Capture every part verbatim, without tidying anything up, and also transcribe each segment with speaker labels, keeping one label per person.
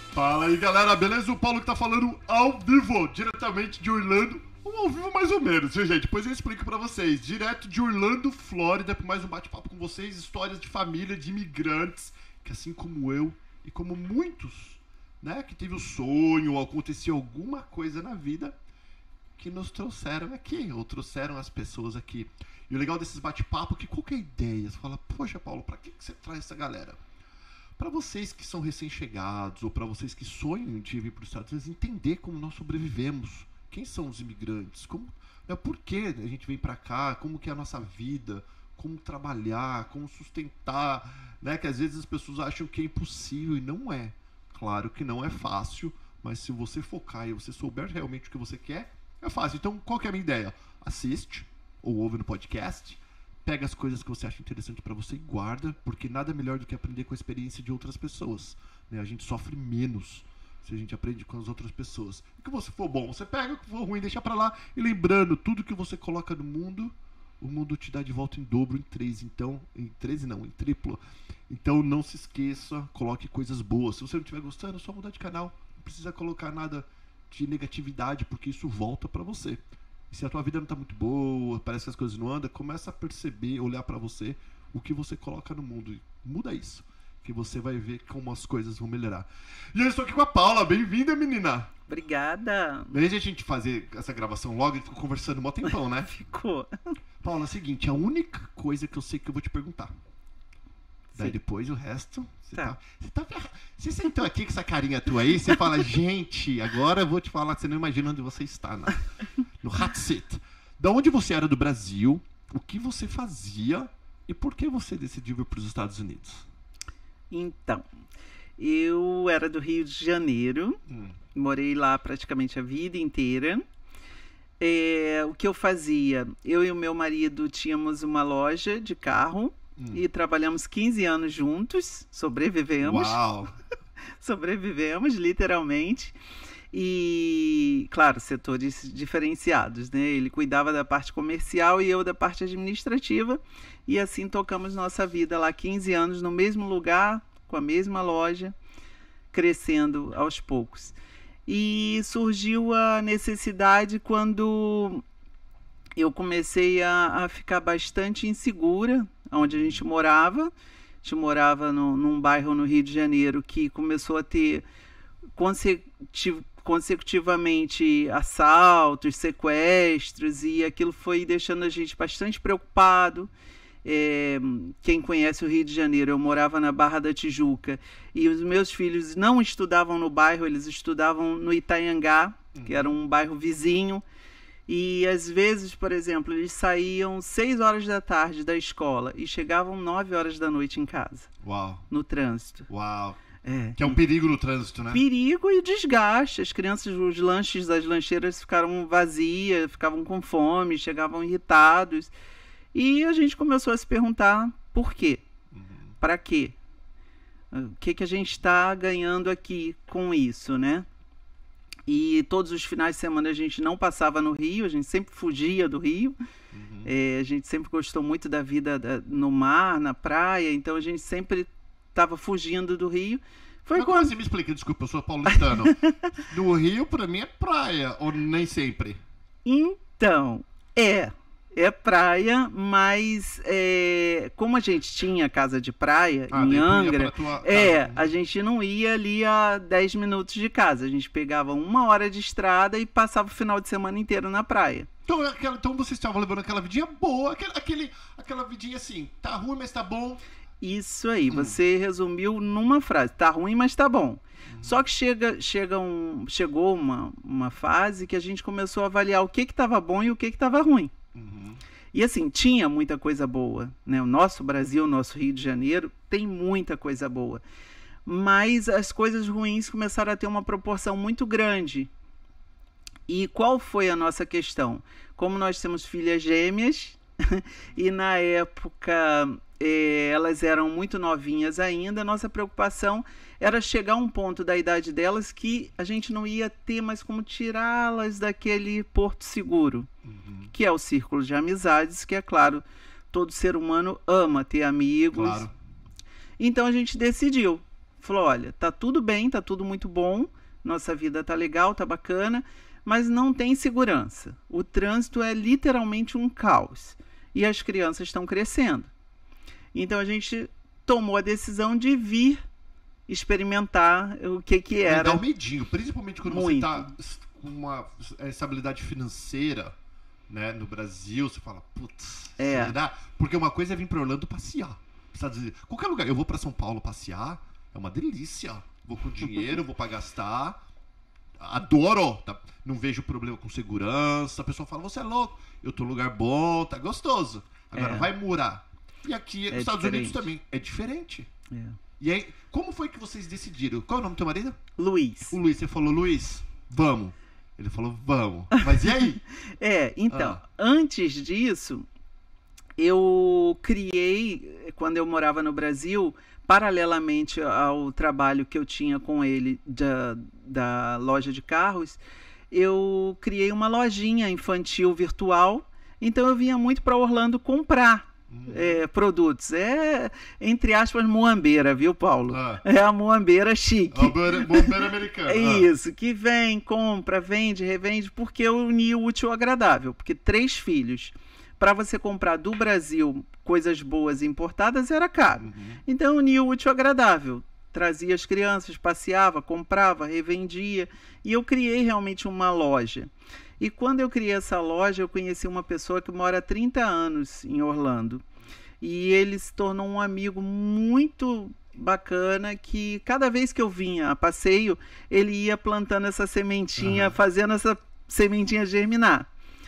Speaker 1: Fala aí, galera, beleza? O Paulo que tá falando ao vivo, diretamente de Orlando. Ou ao vivo mais ou menos, viu, gente? Depois eu explico pra vocês. Direto de Orlando, Flórida, por mais um bate-papo com vocês. Histórias de família, de imigrantes, que assim como eu e como muitos, né, que teve o sonho ou aconteceu alguma coisa na vida que nos trouxeram aqui, ou trouxeram as pessoas aqui. E o legal desses bate-papo é que qualquer ideia, você fala, poxa, Paulo, pra que você traz essa galera? Para vocês que são recém-chegados, ou para vocês que sonham de vir para os Estados Unidos, entender como nós sobrevivemos. Quem são os imigrantes? Como, né, por que a gente vem para cá? Como que é a nossa vida? Como trabalhar? Como sustentar? Né? Que às vezes as pessoas acham que é impossível e não é. Claro que não é fácil, mas se você focar e você souber realmente o que você quer, é fácil. Então, qual que é a minha ideia? Assiste ou ouve no podcast. Pega as coisas que você acha interessante pra você e guarda, porque nada melhor do que aprender com a experiência de outras pessoas, né? A gente sofre menos se a gente aprende com as outras pessoas. O que você for bom, você pega, o que for ruim, deixa pra lá. E lembrando, tudo que você coloca no mundo, o mundo te dá de volta em dobro, em três, então... Em treze não, em triplo. Então não se esqueça, coloque coisas boas. Se você não estiver gostando, é só mudar de canal. Não precisa colocar nada de negatividade, porque isso volta pra você. E se a tua vida não tá muito boa, parece que as coisas não andam, começa a perceber, olhar pra você, o que você coloca no mundo. E muda isso, que você vai ver como as coisas vão melhorar. E eu estou aqui com a Paula. Bem-vinda, menina!
Speaker 2: Obrigada!
Speaker 1: Desde a gente fazer essa gravação logo, a gente ficou conversando um mó tempão, né?
Speaker 2: Ficou.
Speaker 1: Paula, é o seguinte, a única coisa que eu sei que eu vou te perguntar. Daí
Speaker 2: Sim.
Speaker 1: depois o resto... Você
Speaker 2: Tá.
Speaker 1: tá, você tá ferra- Você sentou aqui com essa carinha tua aí, você fala, gente, agora eu vou te falar que você não imagina onde você está, né? No hot seat. Da onde você era do Brasil, o que você fazia e por que você decidiu vir para os Estados Unidos?
Speaker 2: Então, eu era do Rio de Janeiro,
Speaker 1: Hum.
Speaker 2: morei lá praticamente a vida inteira. É, o que eu fazia? Eu e o meu marido tínhamos uma loja de carro
Speaker 1: Hum.
Speaker 2: e trabalhamos quinze anos juntos, sobrevivemos.
Speaker 1: Uau!
Speaker 2: Sobrevivemos, literalmente. E, claro, setores diferenciados, né? Ele cuidava da parte comercial e eu da parte administrativa. E assim tocamos nossa vida lá, quinze anos, no mesmo lugar, com a mesma loja, crescendo aos poucos. E surgiu a necessidade quando eu comecei a, a ficar bastante insegura, onde a gente morava. A gente morava no, num bairro no Rio de Janeiro que começou a ter consecutiv- consecutivamente assaltos, sequestros, e aquilo foi deixando a gente bastante preocupado. É, quem conhece o Rio de Janeiro, eu morava na Barra da Tijuca e os meus filhos não estudavam no bairro, eles estudavam no Itanhangá, uhum. que era um bairro vizinho. E às vezes, por exemplo, eles saíam seis horas da tarde da escola e chegavam nove horas da noite em casa.
Speaker 1: Uau!
Speaker 2: No trânsito.
Speaker 1: Uau!
Speaker 2: É.
Speaker 1: Que é um perigo no trânsito, né?
Speaker 2: Perigo e desgaste. As crianças, os lanches das lancheiras ficaram vazias, ficavam com fome, chegavam irritados. E a gente começou a se perguntar por quê? Uhum. Para quê? O que, que a gente está ganhando aqui com isso, né? E todos os finais de semana a gente não passava no Rio, a gente sempre fugia do Rio. Uhum. É, a gente sempre gostou muito da vida da, no mar, na praia, então a gente sempre estava fugindo do Rio. Foi
Speaker 1: Mas
Speaker 2: quando...
Speaker 1: como você me explica? Desculpa, eu sou paulistano. Do Rio, pra mim, é praia, ou nem sempre?
Speaker 2: Então, é... É praia, mas é, como a gente tinha casa de praia ah, em Angra, é, a gente não ia ali a dez minutos de casa. A gente pegava uma hora de estrada e passava o final de semana inteiro na praia.
Speaker 1: Então, aquela, então vocês estavam levando aquela vidinha boa, aquele, aquele, aquela vidinha assim, tá ruim, mas tá bom.
Speaker 2: Isso aí, hum. você resumiu numa frase, tá ruim, mas tá bom. Hum. Só que chega, chega um, chegou uma, uma fase que a gente começou a avaliar o que que estava bom e o que que estava ruim. Uhum. E assim, tinha muita coisa boa, né? O nosso Brasil, o nosso Rio de Janeiro tem muita coisa boa, mas as coisas ruins começaram a ter uma proporção muito grande. E qual foi a nossa questão? Como nós temos filhas gêmeas e na época eh, elas eram muito novinhas ainda, a nossa preocupação era chegar a um ponto da idade delas que a gente não ia ter mais como tirá-las daquele porto seguro, uhum. que é o círculo de amizades, que é claro, todo ser humano ama ter amigos.
Speaker 1: Claro.
Speaker 2: Então a gente decidiu, Falou, olha, tá tudo bem, tá tudo muito bom, nossa vida tá legal, tá bacana, mas não tem segurança. O trânsito é literalmente um caos e as crianças estão crescendo. Então a gente tomou a decisão de vir experimentar o que que era.
Speaker 1: Dá um medinho, principalmente quando
Speaker 2: Muito.
Speaker 1: você está com uma estabilidade financeira, né, no Brasil, você fala, putz,
Speaker 2: É.
Speaker 1: será? Porque uma coisa é vir para Orlando passear. Dizer, qualquer lugar, eu vou para São Paulo passear, é uma delícia. Vou com dinheiro, vou para gastar. Adoro, tá? Não vejo problema com segurança. A pessoa fala, você é louco, eu tô num lugar bom, tá gostoso. Agora
Speaker 2: É.
Speaker 1: vai morar. E aqui
Speaker 2: É
Speaker 1: nos Estados Unidos
Speaker 2: diferente.
Speaker 1: também é diferente.
Speaker 2: É.
Speaker 1: E aí, como foi que vocês decidiram? Qual é o nome do teu marido?
Speaker 2: Luiz.
Speaker 1: O Luiz, você falou, Luiz, vamos. Ele falou, vamos. Mas e aí?
Speaker 2: É, então,
Speaker 1: Ah.
Speaker 2: antes disso, eu criei, quando eu morava no Brasil, paralelamente ao trabalho que eu tinha com ele da, da loja de carros, eu criei uma lojinha infantil virtual, então eu vinha muito para Orlando comprar é, produtos. É, entre aspas, muambeira, viu, Paulo?
Speaker 1: Ah.
Speaker 2: É a muambeira chique.
Speaker 1: Bombeiro, bombeiro americano.
Speaker 2: É
Speaker 1: Ah.
Speaker 2: isso, que vem, compra, vende, revende, porque eu uni o útil ao agradável. Porque três filhos, para você comprar do Brasil coisas boas e importadas, era caro.
Speaker 1: Uhum.
Speaker 2: Então eu uni o útil ao agradável. Trazia as crianças, passeava, comprava, revendia. E eu criei realmente uma loja. E quando eu criei essa loja, eu conheci uma pessoa que mora há trinta anos em Orlando. E ele se tornou um amigo muito bacana, que cada vez que eu vinha a passeio, ele ia plantando essa sementinha,
Speaker 1: Aham.
Speaker 2: fazendo essa sementinha germinar.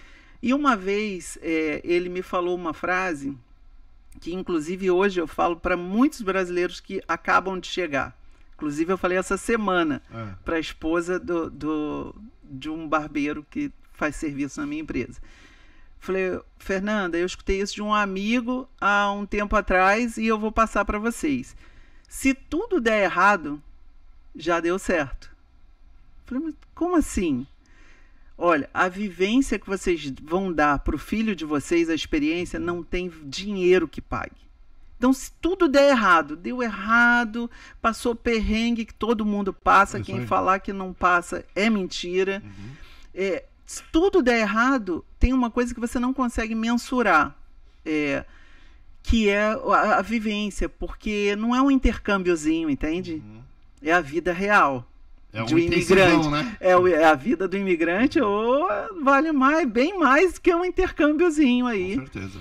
Speaker 2: E uma vez é, ele me falou uma frase que inclusive hoje eu falo para muitos brasileiros que acabam de chegar. Inclusive eu falei essa semana
Speaker 1: Ah.
Speaker 2: para a esposa do, do, de um barbeiro que faz serviço na minha empresa. Falei, Fernanda, eu escutei isso de um amigo há um tempo atrás e eu vou passar para vocês. Se tudo der errado, já deu certo. Falei, mas como assim? Olha, a vivência que vocês vão dar para o filho de vocês, a experiência, não tem dinheiro que pague. Então, se tudo der errado, deu errado, passou perrengue que todo mundo passa,
Speaker 1: Isso
Speaker 2: quem
Speaker 1: aí.
Speaker 2: falar que não passa é mentira.
Speaker 1: Uhum.
Speaker 2: É, se tudo der errado, tem uma coisa que você não consegue mensurar, é, que é a, a vivência, porque não é um intercâmbiozinho, entende?
Speaker 1: Uhum.
Speaker 2: É a vida real.
Speaker 1: É
Speaker 2: de
Speaker 1: um
Speaker 2: um
Speaker 1: intensivão,
Speaker 2: imigrante.
Speaker 1: né?
Speaker 2: É, o- é a vida do imigrante ou vale mais, bem mais que um intercâmbiozinho aí.
Speaker 1: Com certeza.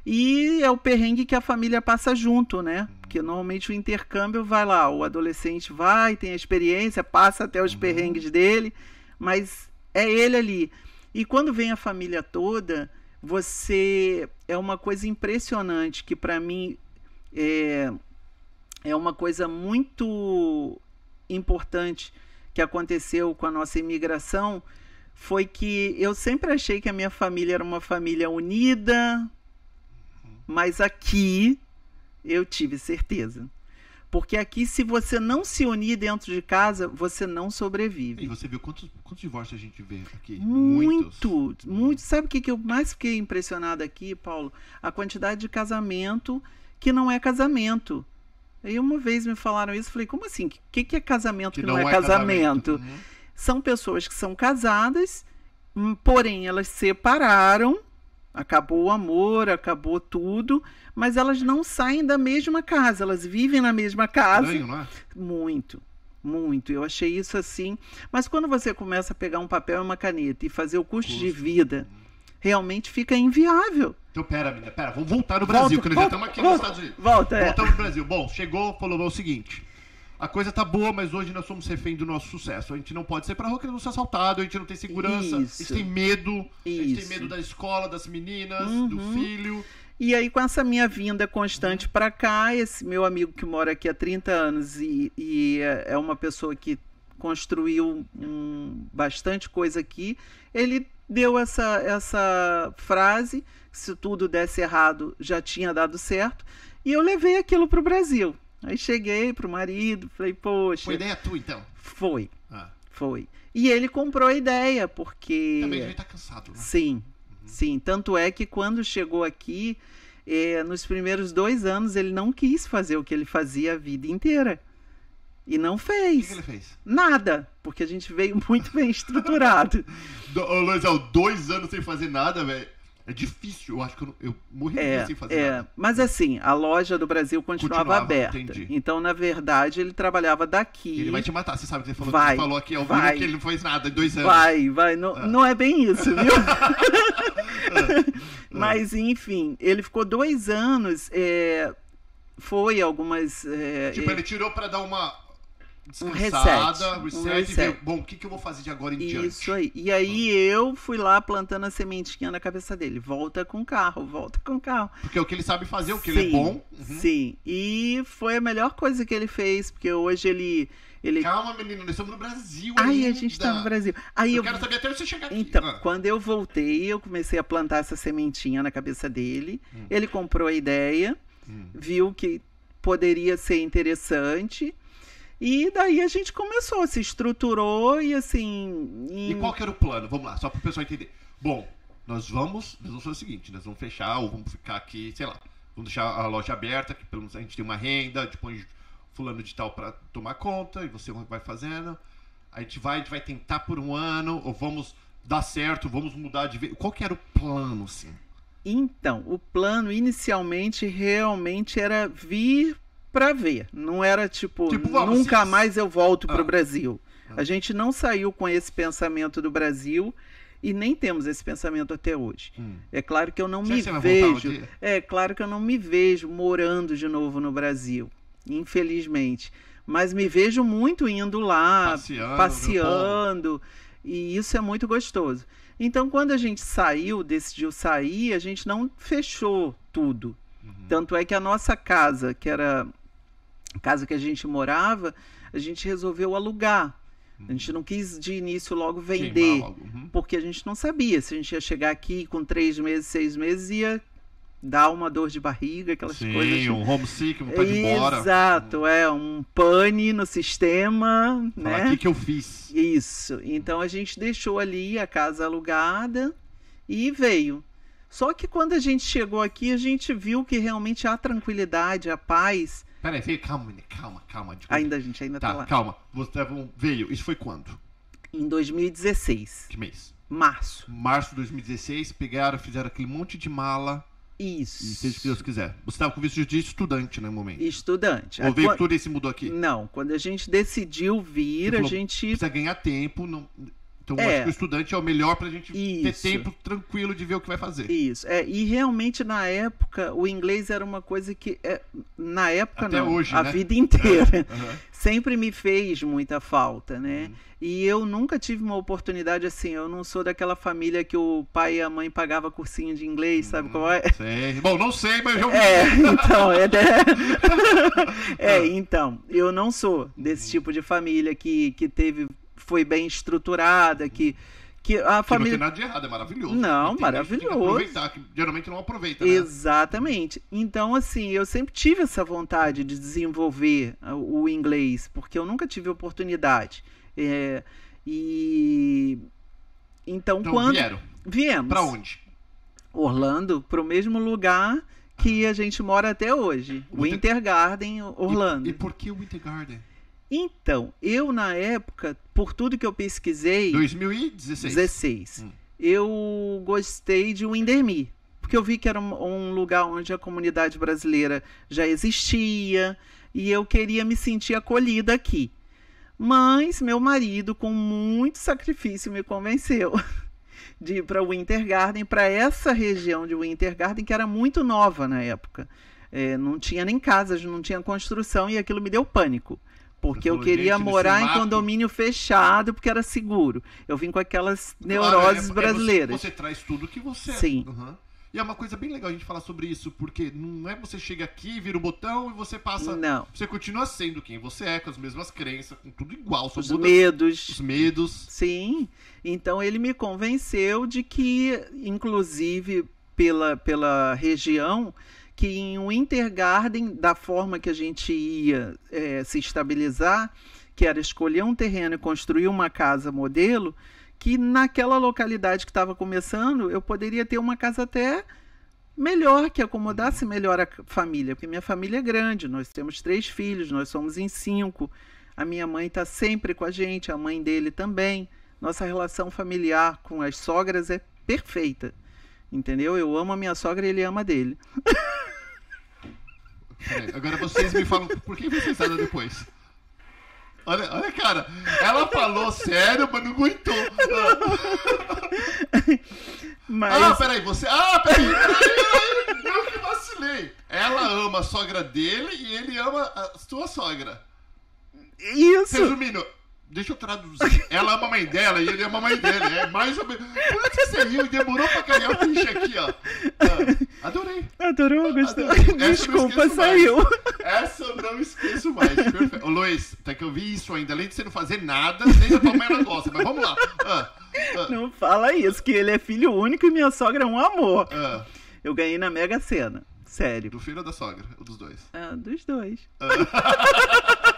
Speaker 2: E é o perrengue que a família passa junto, né? Porque normalmente o intercâmbio vai lá, o adolescente vai, tem a experiência, passa até os
Speaker 1: Uhum.
Speaker 2: perrengues dele, mas é ele ali. E quando vem a família toda, você é uma coisa impressionante que para mim é, é uma coisa muito importante que aconteceu com a nossa imigração, foi que eu sempre achei que a minha família era uma família unida, mas aqui eu tive certeza. Porque aqui, se você não se unir dentro de casa, você não
Speaker 1: E
Speaker 2: sobrevive.
Speaker 1: você viu quantos, quantos divórcios a gente vê aqui?
Speaker 2: Muito, muito. Sabe o que que eu mais fiquei impressionada aqui, Paulo? A quantidade de casamento que não é casamento. Aí uma vez me falaram isso, eu falei, como assim? O que, que é casamento que, não, é, casamento?
Speaker 1: Uhum.
Speaker 2: São pessoas que são casadas, hum, porém elas separaram, acabou o amor, acabou tudo, mas elas não saem da mesma casa, elas vivem na mesma casa.
Speaker 1: Estranho, não é?
Speaker 2: Muito, muito. Eu achei isso assim. Mas quando você começa a pegar um papel e uma caneta e fazer o custo, de
Speaker 1: Custo.
Speaker 2: vida, realmente fica inviável.
Speaker 1: Então, pera, menina, pera, vamos voltar no Brasil,
Speaker 2: Volta,
Speaker 1: porque nós já
Speaker 2: volta,
Speaker 1: estamos aqui nos
Speaker 2: volta,
Speaker 1: Estados Unidos.
Speaker 2: volta, é.
Speaker 1: Voltamos no Brasil. Bom, chegou, falou é o seguinte: a coisa tá boa, mas hoje nós somos refém do nosso sucesso. A gente não pode sair pra rua querendo ser assaltado, a gente não tem segurança,
Speaker 2: Isso.
Speaker 1: a gente tem medo, a gente tem
Speaker 2: Isso.
Speaker 1: medo da escola, das meninas,
Speaker 2: Uhum.
Speaker 1: do filho.
Speaker 2: E aí, com essa minha vinda constante para cá, esse meu amigo que mora aqui há trinta anos e, e é é uma pessoa que construiu um, bastante coisa aqui, ele deu essa, essa frase, se tudo desse errado, já tinha dado certo, e eu levei aquilo para o Brasil. Aí cheguei pro marido, falei, poxa,
Speaker 1: Foi ideia tua, então?
Speaker 2: foi,
Speaker 1: Ah,
Speaker 2: foi. E ele comprou a ideia, porque...
Speaker 1: também devia estar cansado, né?
Speaker 2: Sim, sim. Tanto é que quando chegou aqui, eh, nos primeiros dois anos, ele não quis fazer o que ele fazia a vida inteira. E não
Speaker 1: O
Speaker 2: fez.
Speaker 1: que, que ele fez?
Speaker 2: Nada, porque a gente veio muito bem estruturado.
Speaker 1: Do, ô, Luizão, dois anos sem fazer nada, velho. É difícil. Eu acho que eu, não- eu morri
Speaker 2: É,
Speaker 1: sem fazer
Speaker 2: é,
Speaker 1: nada.
Speaker 2: mas assim, a loja do Brasil continuava,
Speaker 1: Continuava,
Speaker 2: aberta.
Speaker 1: entendi.
Speaker 2: Então, na verdade, ele trabalhava daqui.
Speaker 1: Ele vai te matar, você sabe que você falou,
Speaker 2: Vai,
Speaker 1: você falou aqui ao vivo
Speaker 2: vai.
Speaker 1: que ele não fez nada em dois anos.
Speaker 2: Vai, vai. Não,
Speaker 1: Ah.
Speaker 2: não é bem isso, viu?
Speaker 1: Ah.
Speaker 2: Mas, enfim, ele ficou dois anos. é, foi algumas. é,
Speaker 1: Tipo,
Speaker 2: é,
Speaker 1: ele tirou pra dar uma
Speaker 2: Um
Speaker 1: descansada,
Speaker 2: reset, um
Speaker 1: reset, e
Speaker 2: reset.
Speaker 1: ver, bom, o que, que eu vou fazer de agora em diante?
Speaker 2: Isso aí. E aí eu fui lá plantando a sementinha na cabeça dele. Volta com o carro, volta com o carro.
Speaker 1: Porque é o que ele sabe fazer, o que ele é
Speaker 2: Sim,
Speaker 1: bom. Uhum.
Speaker 2: Sim. E foi a melhor coisa que ele fez, porque hoje ele. ele...
Speaker 1: Calma, menino, nós estamos no Brasil
Speaker 2: Ai,
Speaker 1: ainda.
Speaker 2: a gente tá no Brasil. Aí
Speaker 1: Eu,
Speaker 2: eu,
Speaker 1: quero saber até você chegar aqui.
Speaker 2: Então,
Speaker 1: Ah.
Speaker 2: quando eu voltei, eu comecei a plantar essa sementinha na cabeça dele.
Speaker 1: Hum.
Speaker 2: Ele comprou a ideia,
Speaker 1: Hum.
Speaker 2: viu que poderia ser interessante. E daí a gente começou, se estruturou e assim.
Speaker 1: E
Speaker 2: em-
Speaker 1: qual que era o plano? Vamos lá, só para o pessoal entender. Bom, nós vamos, nós vamos fazer o seguinte, nós vamos fechar ou vamos ficar aqui, sei lá, vamos deixar a loja aberta, que pelo menos a gente tem uma renda, depois fulano de tal para tomar conta e você vai fazendo. A gente vai, a gente vai tentar por um ano, ou vamos dar certo, vamos mudar de vez. Qual que era o plano, assim?
Speaker 2: Então, o plano inicialmente realmente era vir para ver. Não era tipo,
Speaker 1: Tipo, vamos,
Speaker 2: nunca
Speaker 1: se-
Speaker 2: mais eu volto para
Speaker 1: Ah.
Speaker 2: o Brasil.
Speaker 1: Ah.
Speaker 2: A gente não saiu com esse pensamento do Brasil e nem temos esse pensamento até hoje.
Speaker 1: Hum.
Speaker 2: É claro que eu não
Speaker 1: Será
Speaker 2: me
Speaker 1: que você vai voltar um
Speaker 2: vejo.
Speaker 1: dia?
Speaker 2: É claro que eu não me vejo morando de novo no Brasil, infelizmente. Mas me vejo muito indo lá,
Speaker 1: Passeando,
Speaker 2: passeando, e isso é muito gostoso. Então, quando a gente saiu, decidiu sair, a gente não fechou tudo.
Speaker 1: Uhum.
Speaker 2: Tanto é que a nossa casa, que era a casa que a gente morava, a gente resolveu alugar. A gente não quis de início logo vender,
Speaker 1: Queimar logo. Uhum.
Speaker 2: porque a gente não sabia se a gente ia chegar aqui com três meses, seis meses, ia dar uma dor de barriga, aquelas
Speaker 1: Sim,
Speaker 2: coisas.
Speaker 1: um homesick, vontade de ir embora.
Speaker 2: Exato, é um pane no sistema,
Speaker 1: Falar,
Speaker 2: né?
Speaker 1: o que, que eu fiz?
Speaker 2: Isso. Então a gente deixou ali a casa alugada e veio. Só que quando a gente chegou aqui, a gente viu que realmente a tranquilidade, a paz.
Speaker 1: Peraí, veio, calma, menina, calma, calma. desculpa.
Speaker 2: Ainda a gente ainda tá,
Speaker 1: Tá,
Speaker 2: lá.
Speaker 1: calma. Você veio, isso foi quando?
Speaker 2: Em dois mil e dezesseis,
Speaker 1: Que mês?
Speaker 2: março.
Speaker 1: Março de dois mil e dezesseis, pegaram, fizeram aquele monte de mala
Speaker 2: Isso.
Speaker 1: e seja o que Deus quiser. Você estava com visto de estudante no momento.
Speaker 2: Estudante.
Speaker 1: Ou
Speaker 2: A-
Speaker 1: veio
Speaker 2: quan-
Speaker 1: tudo e se mudou aqui?
Speaker 2: Não, quando a gente decidiu vir,
Speaker 1: Você
Speaker 2: a
Speaker 1: falou,
Speaker 2: gente.
Speaker 1: Precisa ganhar tempo. Não... Então, eu
Speaker 2: É.
Speaker 1: acho que o estudante é o melhor pra gente ter
Speaker 2: Isso.
Speaker 1: tempo tranquilo de ver o que vai fazer.
Speaker 2: Isso. É, e realmente na época o inglês era uma coisa que é, na época
Speaker 1: Até
Speaker 2: não,
Speaker 1: hoje,
Speaker 2: a
Speaker 1: né?
Speaker 2: vida inteira
Speaker 1: Aham.
Speaker 2: sempre me fez muita falta, né?
Speaker 1: Uhum.
Speaker 2: E eu nunca tive uma oportunidade assim. Eu não sou daquela família que o pai e a mãe pagava cursinho de inglês, sabe qual é?
Speaker 1: Sei. Bom, não sei, mas eu já ouvi.
Speaker 2: É, então, é, de... é, então, eu não sou desse tipo de família que, que teve, foi bem estruturada, que, que a
Speaker 1: Que não tem
Speaker 2: família.
Speaker 1: nada de errado, é maravilhoso.
Speaker 2: Não,
Speaker 1: E tem gente que tem que
Speaker 2: maravilhoso.
Speaker 1: aproveitar, que geralmente não aproveita, né?
Speaker 2: Exatamente. Então, assim, eu sempre tive essa vontade de desenvolver o o inglês, porque eu nunca tive oportunidade. É, e então,
Speaker 1: Então
Speaker 2: quando
Speaker 1: vieram.
Speaker 2: viemos
Speaker 1: Pra onde?
Speaker 2: Orlando, para o mesmo lugar que a gente mora até hoje,
Speaker 1: Winter-
Speaker 2: Winter Garden, Orlando.
Speaker 1: E, e por que o Winter Garden?
Speaker 2: Então, eu na época, por tudo que eu pesquisei,
Speaker 1: dois mil e dezesseis.
Speaker 2: dezesseis,
Speaker 1: Hum.
Speaker 2: eu gostei de Windermere, porque eu vi que era um, um lugar onde a comunidade brasileira já existia e eu queria me sentir acolhida aqui. Mas meu marido, com muito sacrifício, me convenceu de ir para Winter Garden, para essa região de Winter Garden, que era muito nova na época. É, não tinha nem casas, não tinha construção e aquilo me deu pânico. Porque eu
Speaker 1: falou,
Speaker 2: queria
Speaker 1: gente, nesse
Speaker 2: morar em
Speaker 1: mato-
Speaker 2: condomínio fechado, porque era seguro. Eu vim com aquelas
Speaker 1: Claro,
Speaker 2: neuroses
Speaker 1: é- é você-
Speaker 2: brasileiras.
Speaker 1: Você, traz tudo que você é.
Speaker 2: Sim.
Speaker 1: Uhum. E é uma coisa bem legal a gente falar sobre isso, porque não é você chega aqui, vira o botão e você passa.
Speaker 2: Não.
Speaker 1: Você continua sendo quem você é, com as mesmas crenças, com tudo igual, só
Speaker 2: Os
Speaker 1: muda
Speaker 2: medos.
Speaker 1: os medos.
Speaker 2: Sim. Então ele me convenceu de que, inclusive pela, pela região, que em Winter Garden, da forma que a gente ia eh, se estabilizar, que era escolher um terreno e construir uma casa modelo, que naquela localidade que estava começando, eu poderia ter uma casa até melhor, que acomodasse melhor a família, porque minha família é grande, nós temos três filhos, nós somos em cinco. A minha mãe está sempre com a gente, a mãe dele também. Nossa relação familiar com as sogras é perfeita. Entendeu? Eu amo a minha sogra e ele ama a dele.
Speaker 1: Peraí, agora vocês me falam por que vocês saíram depois. Olha, olha, cara, ela falou sério, mas não aguentou.
Speaker 2: Mas...
Speaker 1: Ah, peraí, você. Ah, peraí, peraí, peraí. Eu que vacilei. Ela ama a sogra dele e ele ama a sua sogra.
Speaker 2: Isso!
Speaker 1: Resumindo, deixa eu traduzir. Ela ama a mãe dela e ele ama a mãe dele. É mais ou menos. Por que você riu e demorou pra cair a ficha aqui, ó? Ah, adorei.
Speaker 2: Adorou, gostou.
Speaker 1: Adorei.
Speaker 2: Desculpa, saiu.
Speaker 1: Mais. Essa eu não esqueço mais. Perfeito. Ô, Luiz, até que eu vi isso ainda. Além de você não fazer nada, nem a tua mãe ela gosta. Mas vamos lá. Ah, ah.
Speaker 2: Não fala isso, que ele é filho único e minha sogra é um amor.
Speaker 1: Ah.
Speaker 2: Eu ganhei na Mega Sena. Sério.
Speaker 1: Do filho ou da sogra? Ou dos dois?
Speaker 2: Ah, dos dois.
Speaker 1: Ah.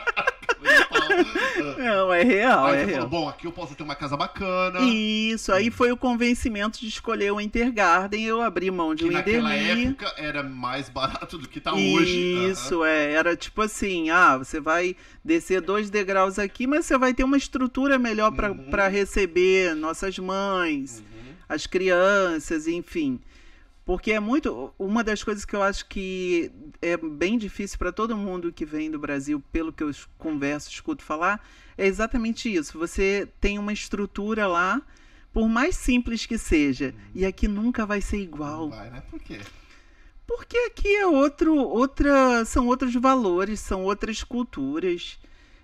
Speaker 2: Não, é real,
Speaker 1: aí
Speaker 2: é
Speaker 1: você
Speaker 2: real.
Speaker 1: falou, bom, aqui eu posso ter uma casa bacana.
Speaker 2: Isso, aí foi o convencimento de escolher o Intergarden. Eu abri mão de
Speaker 1: Que
Speaker 2: um
Speaker 1: naquela
Speaker 2: Inderli.
Speaker 1: época era mais barato do que tá hoje.
Speaker 2: Isso, é. Era tipo assim, ah, você vai descer dois degraus aqui, mas você vai ter uma estrutura melhor para
Speaker 1: Uhum.
Speaker 2: para receber nossas mães,
Speaker 1: Uhum.
Speaker 2: as crianças, enfim. Porque é muito. Uma das coisas que eu acho que é bem difícil para todo mundo que vem do Brasil, pelo que eu converso, escuto falar, é exatamente isso. Você tem uma estrutura lá, por mais simples que seja, e aqui nunca vai ser igual.
Speaker 1: Não vai, né? Por quê?
Speaker 2: Porque aqui é outro, outra, são outros valores, são outras culturas.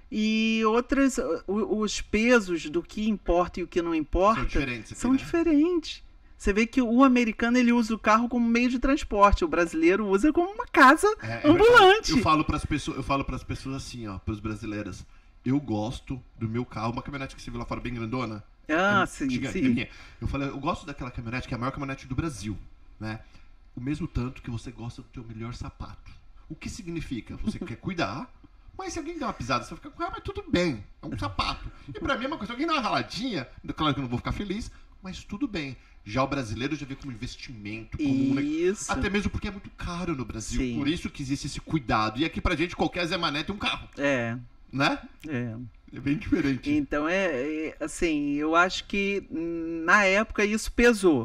Speaker 2: E outras. o- Os pesos do que importa e o que não importa
Speaker 1: São diferentes aqui,
Speaker 2: são
Speaker 1: né?
Speaker 2: diferentes. Você vê que o americano ele usa o carro como meio de transporte, o brasileiro usa como uma casa
Speaker 1: É, é
Speaker 2: ambulante.
Speaker 1: verdade. Eu falo pras pessoas, eu falo pras pessoas assim, ó, pros brasileiros. Eu gosto do meu carro, uma caminhonete que você viu lá fora bem grandona.
Speaker 2: Ah,
Speaker 1: É,
Speaker 2: sim,
Speaker 1: gigante,
Speaker 2: sim.
Speaker 1: pequenininha. Eu falei, eu gosto daquela caminhonete que é a maior caminhonete do Brasil, né? O mesmo tanto que você gosta do teu melhor sapato. O que significa? Você quer cuidar, mas se alguém der uma pisada, você vai ficar com ela, mas tudo bem, é um sapato. E pra mim é uma coisa, se alguém dá uma raladinha, claro que eu não vou ficar feliz, mas tudo bem. Já o brasileiro já vê como investimento, como um ne-
Speaker 2: Isso.
Speaker 1: até mesmo porque é muito caro no Brasil.
Speaker 2: Sim.
Speaker 1: Por isso que existe esse cuidado. E aqui pra gente, qualquer Zé Mané tem um carro,
Speaker 2: É,
Speaker 1: né?
Speaker 2: é.
Speaker 1: É bem diferente.
Speaker 2: Então é, é, assim, eu acho que hum, na época isso pesou,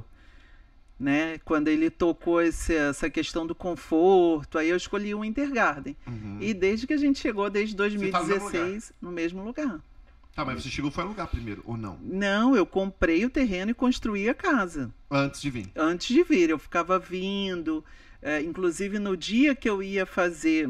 Speaker 2: né? Quando ele tocou esse- essa questão do conforto, aí eu escolhi o Intergarden.
Speaker 1: Uhum.
Speaker 2: E desde que a gente chegou, desde
Speaker 1: Você tá no mesmo
Speaker 2: dois mil e dezesseis, no mesmo lugar.
Speaker 1: Tá, mas você chegou e foi alugar primeiro, ou não?
Speaker 2: Não, eu comprei o terreno e construí a casa.
Speaker 1: Antes de vir.
Speaker 2: Antes de vir, eu ficava vindo. é, inclusive no dia que eu ia fazer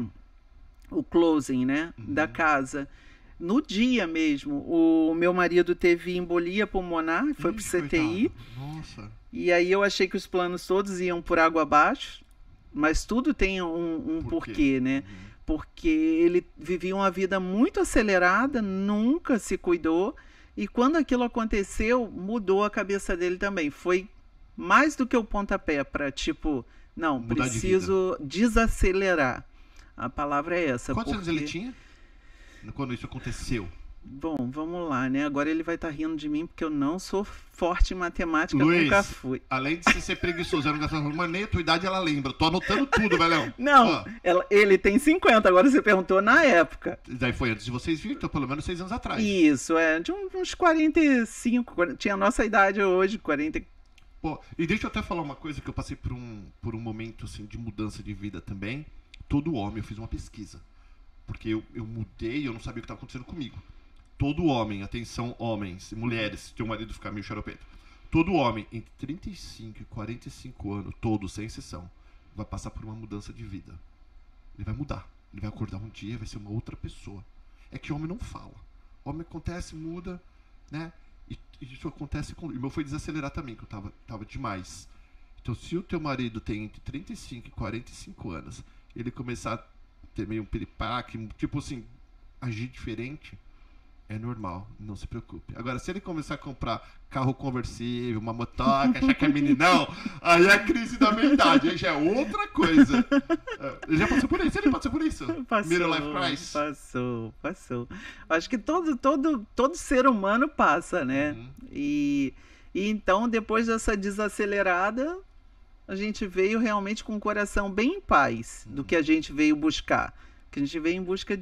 Speaker 2: o closing, né,
Speaker 1: Uhum.
Speaker 2: da casa, no dia mesmo, o meu marido teve embolia pulmonar, foi pro
Speaker 1: Ih,
Speaker 2: C T I.
Speaker 1: coitado. Nossa.
Speaker 2: E aí eu achei que os planos todos iam por água abaixo, mas tudo tem um, um
Speaker 1: Por quê?
Speaker 2: porquê, né?
Speaker 1: Uhum.
Speaker 2: Porque ele vivia uma vida muito acelerada, nunca se cuidou, e quando aquilo aconteceu, mudou a cabeça dele também. Foi mais do que o pontapé para, tipo, não,
Speaker 1: Mudar de
Speaker 2: preciso desacelerar. A palavra é essa.
Speaker 1: Quantos anos ele
Speaker 2: porque-
Speaker 1: tinha quando isso aconteceu?
Speaker 2: Bom, vamos lá, né? Agora ele vai estar rindo de mim porque eu não sou forte em matemática,
Speaker 1: Luiz,
Speaker 2: nunca fui.
Speaker 1: além de você ser preguiçoso, eu não gastar mas nem a tua idade ela lembra. Tô anotando tudo, velhão.
Speaker 2: Não,
Speaker 1: Ó,
Speaker 2: ela- ele tem cinquenta, agora você perguntou na época.
Speaker 1: daí foi antes de vocês virem, então pelo menos seis anos atrás.
Speaker 2: Isso, é, de um- uns quarenta e cinco, quarenta tinha a nossa idade hoje, quarenta.
Speaker 1: Pô, e deixa eu até falar uma coisa que eu passei por um, por um momento assim, de mudança de vida também. Todo homem, eu fiz uma pesquisa. Porque eu, eu mudei e eu não sabia o que estava acontecendo comigo. Todo homem, atenção, homens, mulheres, se teu marido ficar meio xaropeto. Todo homem entre trinta e cinco e quarenta e cinco anos, todos, sem exceção, vai passar por uma mudança de vida. Ele vai mudar. Ele vai acordar um dia, vai ser uma outra pessoa. É que homem não fala. Homem acontece, muda, né? E, e isso acontece com... E o meu foi desacelerar também, que eu tava, tava demais. Então, se o teu marido tem entre trinta e cinco e quarenta e cinco anos, ele começar a ter meio um piripaque, tipo assim, agir diferente, é normal, não se preocupe. Agora, se ele começar a comprar carro conversível, uma motoca, achar que é meninão, aí é a crise da meia-idade, aí já é outra coisa. É, ele já passou por isso, ele passou por isso.
Speaker 2: Passou,
Speaker 1: Middle Life Crisis.
Speaker 2: passou, passou. Acho que todo, todo, todo ser humano passa, né?
Speaker 1: Uhum.
Speaker 2: E, e então, depois dessa desacelerada, a gente veio realmente com o coração bem em paz do que a gente veio buscar. Que a gente veio em busca de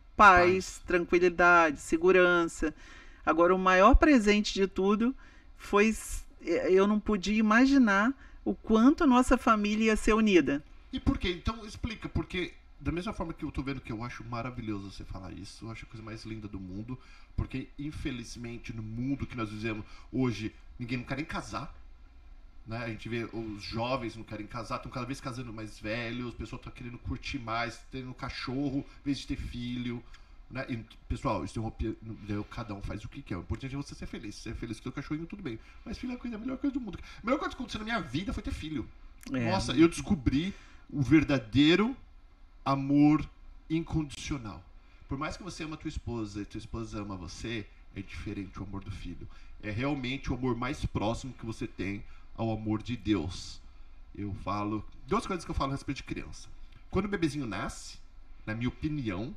Speaker 2: paz, paz, tranquilidade, segurança. Agora, o maior presente de tudo foi... Eu não podia imaginar o quanto a nossa família ia ser unida.
Speaker 1: E por quê? Então, explica. Porque, da mesma forma que eu tô vendo que eu acho maravilhoso você falar isso, eu acho a coisa mais linda do mundo, porque, infelizmente, no mundo que nós vivemos hoje, ninguém não quer nem casar. Né? A gente vê os jovens não querem casar, estão cada vez casando mais velhos, as pessoas estão querendo curtir mais, tendo cachorro, em vez de ter filho. Né? E, pessoal, isso é, cada um faz o que quer. O importante é você ser feliz. Ser feliz com o seu cachorrinho, tudo bem. Mas filho é a, coisa, a melhor coisa do mundo. A melhor coisa que aconteceu na minha vida foi ter filho. É. Nossa, eu descobri o verdadeiro amor incondicional. Por mais que você ama a tua esposa e tua esposa ama você, é diferente o amor do filho. É realmente o amor mais próximo que você tem ao amor de Deus. Eu falo... Duas coisas que eu falo a respeito de criança. Quando o bebezinho nasce, na minha opinião,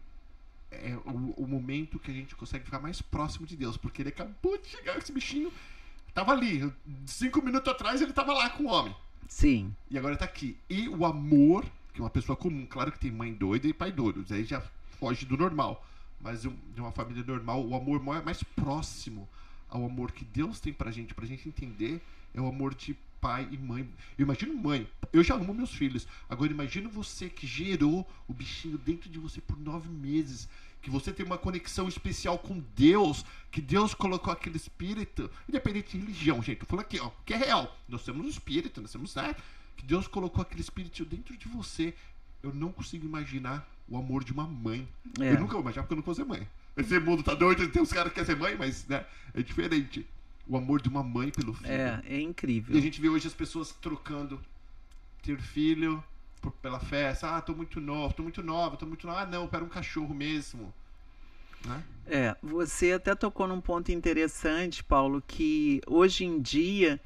Speaker 1: é o, o momento que a gente consegue ficar mais próximo de Deus, porque ele acabou de chegar, esse bichinho tava ali, cinco minutos atrás ele tava lá com o homem.
Speaker 2: Sim.
Speaker 1: E agora tá aqui. E o amor, que é uma pessoa comum, claro que tem mãe doida e pai doido, aí já foge do normal, mas de uma família normal, o amor mais próximo ao amor que Deus tem pra gente, pra gente entender, é o amor de pai e mãe. Eu imagino mãe, eu já amo meus filhos. Agora imagina você que gerou o bichinho dentro de você por nove meses, que você tem uma conexão especial com Deus, que Deus colocou aquele espírito, independente de religião, gente, eu falo aqui, ó, que é real. Nós temos um espírito, nós temos, né, que Deus colocou aquele espírito dentro de você. Eu não consigo imaginar o amor de uma mãe. É. Eu nunca vou imaginar porque eu não vou ser mãe. Esse mundo tá doido, tem uns caras que querem ser mãe, mas, né, é diferente. O amor de uma mãe pelo filho.
Speaker 2: É, é incrível.
Speaker 1: E a gente vê hoje as pessoas trocando ter filho por, pela festa. Ah, tô muito novo, tô muito nova, tô muito nova. Ah, não, eu quero um cachorro mesmo. Né?
Speaker 2: É, você até tocou num ponto interessante, Paulo, que hoje em dia,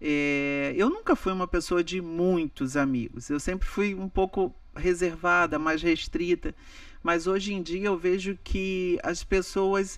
Speaker 2: é, eu nunca fui uma pessoa de muitos amigos. Eu sempre fui um pouco reservada, mais restrita. Mas hoje em dia eu vejo que as pessoas,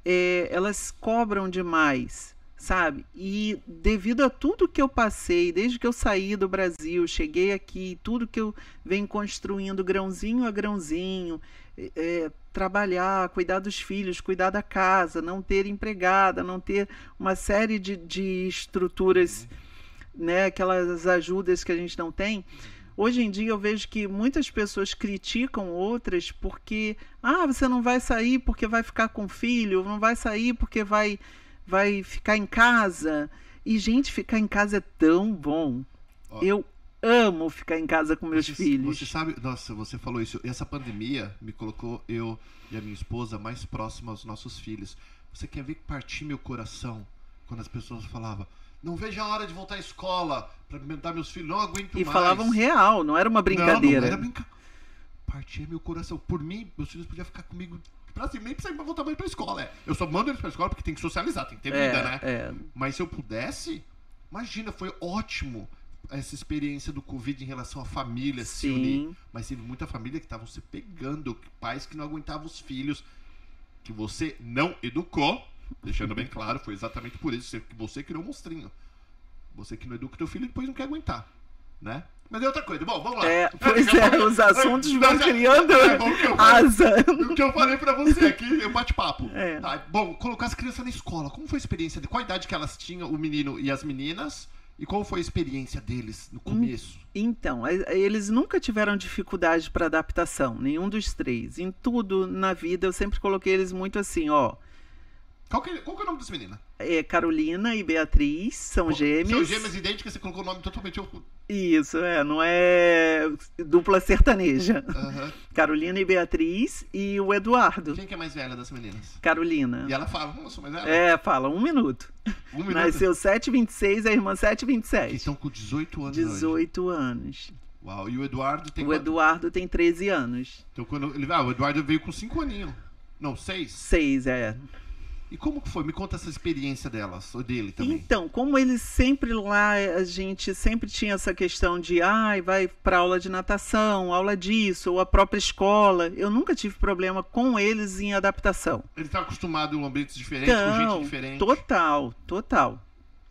Speaker 2: é, elas cobram demais. Sabe? E devido a tudo que eu passei, desde que eu saí do Brasil, cheguei aqui, tudo que eu venho construindo grãozinho a grãozinho, é, trabalhar, cuidar dos filhos, cuidar da casa, não ter empregada, não ter uma série de, de estruturas, né, aquelas ajudas que a gente não tem. Hoje em dia eu vejo que muitas pessoas criticam outras porque, ah, você não vai sair porque vai ficar com filho, não vai sair porque vai... vai ficar em casa. E, gente, ficar em casa é tão bom. Ó, eu amo ficar em casa com meus
Speaker 1: você,
Speaker 2: filhos.
Speaker 1: Você sabe, nossa, você falou isso. Essa pandemia me colocou, eu e a minha esposa, mais próximos aos nossos filhos. Você quer ver partir meu coração quando as pessoas falavam, não vejo a hora de voltar à escola para alimentar meus filhos, não aguento
Speaker 2: e
Speaker 1: mais.
Speaker 2: E falavam real, não era uma brincadeira.
Speaker 1: Não, não era brincadeira. Partia meu coração. Por mim, meus filhos podiam ficar comigo. Assim, nem precisa voltar mais pra escola, é. Eu só mando eles pra escola porque tem que socializar, tem que ter vida,
Speaker 2: é,
Speaker 1: né?
Speaker 2: É.
Speaker 1: Mas se eu pudesse, imagina, foi ótimo essa experiência do Covid em relação à família se unir. Mas teve muita família que estavam se pegando, pais que não aguentavam os filhos, que você não educou, deixando bem claro, foi exatamente por isso que você criou um monstrinho. Você que não educa o teu filho e depois não quer aguentar, né? Mas é outra coisa. Bom, vamos lá.
Speaker 2: É, pois é, os assuntos vão
Speaker 1: já,
Speaker 2: criando
Speaker 1: é, bom, que eu
Speaker 2: asa.
Speaker 1: Falei, o que eu falei pra você aqui, eu bate-papo.
Speaker 2: É.
Speaker 1: Tá, bom, colocar as crianças na escola. Como foi a experiência? De qual idade que elas tinham, o menino e as meninas? E qual foi a experiência deles no começo?
Speaker 2: Então, eles nunca tiveram dificuldade para adaptação, nenhum dos três. Em tudo na vida, eu sempre coloquei eles muito assim, ó.
Speaker 1: Qual que, é, qual que é o nome dessa menina?
Speaker 2: É, Carolina e Beatriz, são Pô, gêmeas.
Speaker 1: São gêmeas idênticas, você colocou o nome totalmente...
Speaker 2: Isso, é, não é dupla sertaneja.
Speaker 1: Uhum.
Speaker 2: Carolina e Beatriz e o Eduardo.
Speaker 1: Quem que é mais velha das meninas?
Speaker 2: Carolina.
Speaker 1: E ela fala, como eu sou mais velha?
Speaker 2: É, fala, um minuto.
Speaker 1: Um minuto?
Speaker 2: Nasceu sete e vinte e seis, a irmã sete e vinte e sete.
Speaker 1: Eles estão com dezoito anos
Speaker 2: dezoito
Speaker 1: hoje.
Speaker 2: anos.
Speaker 1: Uau, e o Eduardo tem
Speaker 2: O
Speaker 1: quanto?
Speaker 2: Eduardo tem treze anos.
Speaker 1: Então quando ele... Ah, o Eduardo veio com cinco aninhos. Não, seis?
Speaker 2: seis, é.
Speaker 1: E como que foi? Me conta essa experiência delas, ou dele também.
Speaker 2: Então, como eles sempre lá, a gente sempre tinha essa questão de, ai, ah, vai para aula de natação, aula disso, ou a própria escola. Eu nunca tive problema com eles em adaptação.
Speaker 1: Ele está acostumado em ambientes diferentes,
Speaker 2: então,
Speaker 1: com gente diferente.
Speaker 2: Total, total.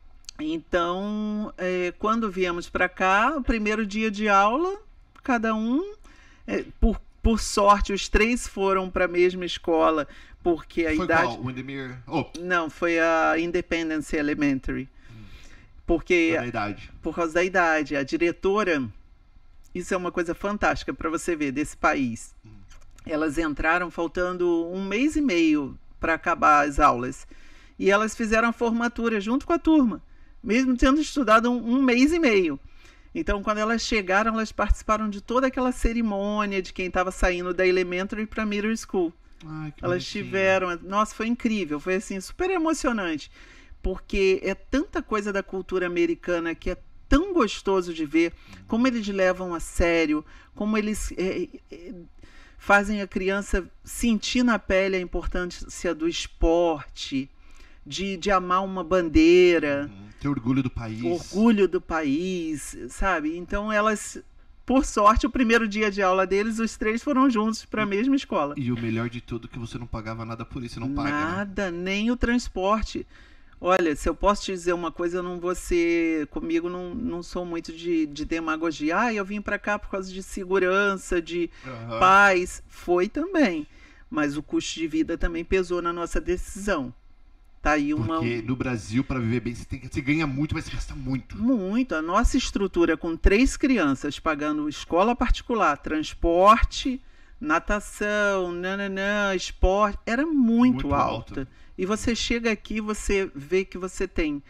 Speaker 2: Então, é, quando viemos para cá, o primeiro dia de aula, cada um, é, por Por sorte, os três foram para a mesma escola, porque a
Speaker 1: Foi
Speaker 2: idade...
Speaker 1: qual? Windermere? Oh,
Speaker 2: Não, foi a Independence Elementary. Porque,
Speaker 1: da idade.
Speaker 2: por causa da idade, a diretora... Isso é uma coisa fantástica para você ver desse país. Elas entraram faltando um mês e meio para acabar as aulas. E elas fizeram a formatura junto com a turma, mesmo tendo estudado um, um mês e meio. Então, quando elas chegaram, elas participaram de toda aquela cerimônia de quem estava saindo da elementary para middle school.
Speaker 1: Ai, que
Speaker 2: Elas
Speaker 1: bonitinho.
Speaker 2: tiveram... Nossa, foi incrível. Foi, assim, super emocionante. Porque é tanta coisa da cultura americana que é tão gostoso de ver, como eles levam a sério, como eles é, é, fazem a criança sentir na pele a importância do esporte, de, de amar uma bandeira,
Speaker 1: Uhum. Ter orgulho do país.
Speaker 2: orgulho do país, sabe? Então elas, por sorte, o primeiro dia de aula deles, os três foram juntos para a mesma escola.
Speaker 1: E o melhor de tudo é que você não pagava nada por isso, não paga, né?
Speaker 2: Nada, nem o transporte. Olha, se eu posso te dizer uma coisa, eu não vou ser... Comigo não, não sou muito de, de demagogia. Ah, eu vim para cá por causa de segurança, de
Speaker 1: Aham.
Speaker 2: paz. Foi também. Mas o custo de vida também pesou na nossa decisão. Tá aí uma...
Speaker 1: Porque no Brasil, pra viver bem, você, tem, que- você ganha muito, mas você gasta muito.
Speaker 2: Muito. A nossa estrutura com três crianças pagando escola particular, transporte, natação, nananã, esporte, era muito,
Speaker 1: Muito
Speaker 2: alta.
Speaker 1: alta.
Speaker 2: E você chega aqui, você vê que você tem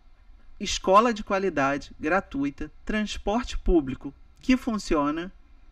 Speaker 2: escola de qualidade, gratuita, transporte público que funciona.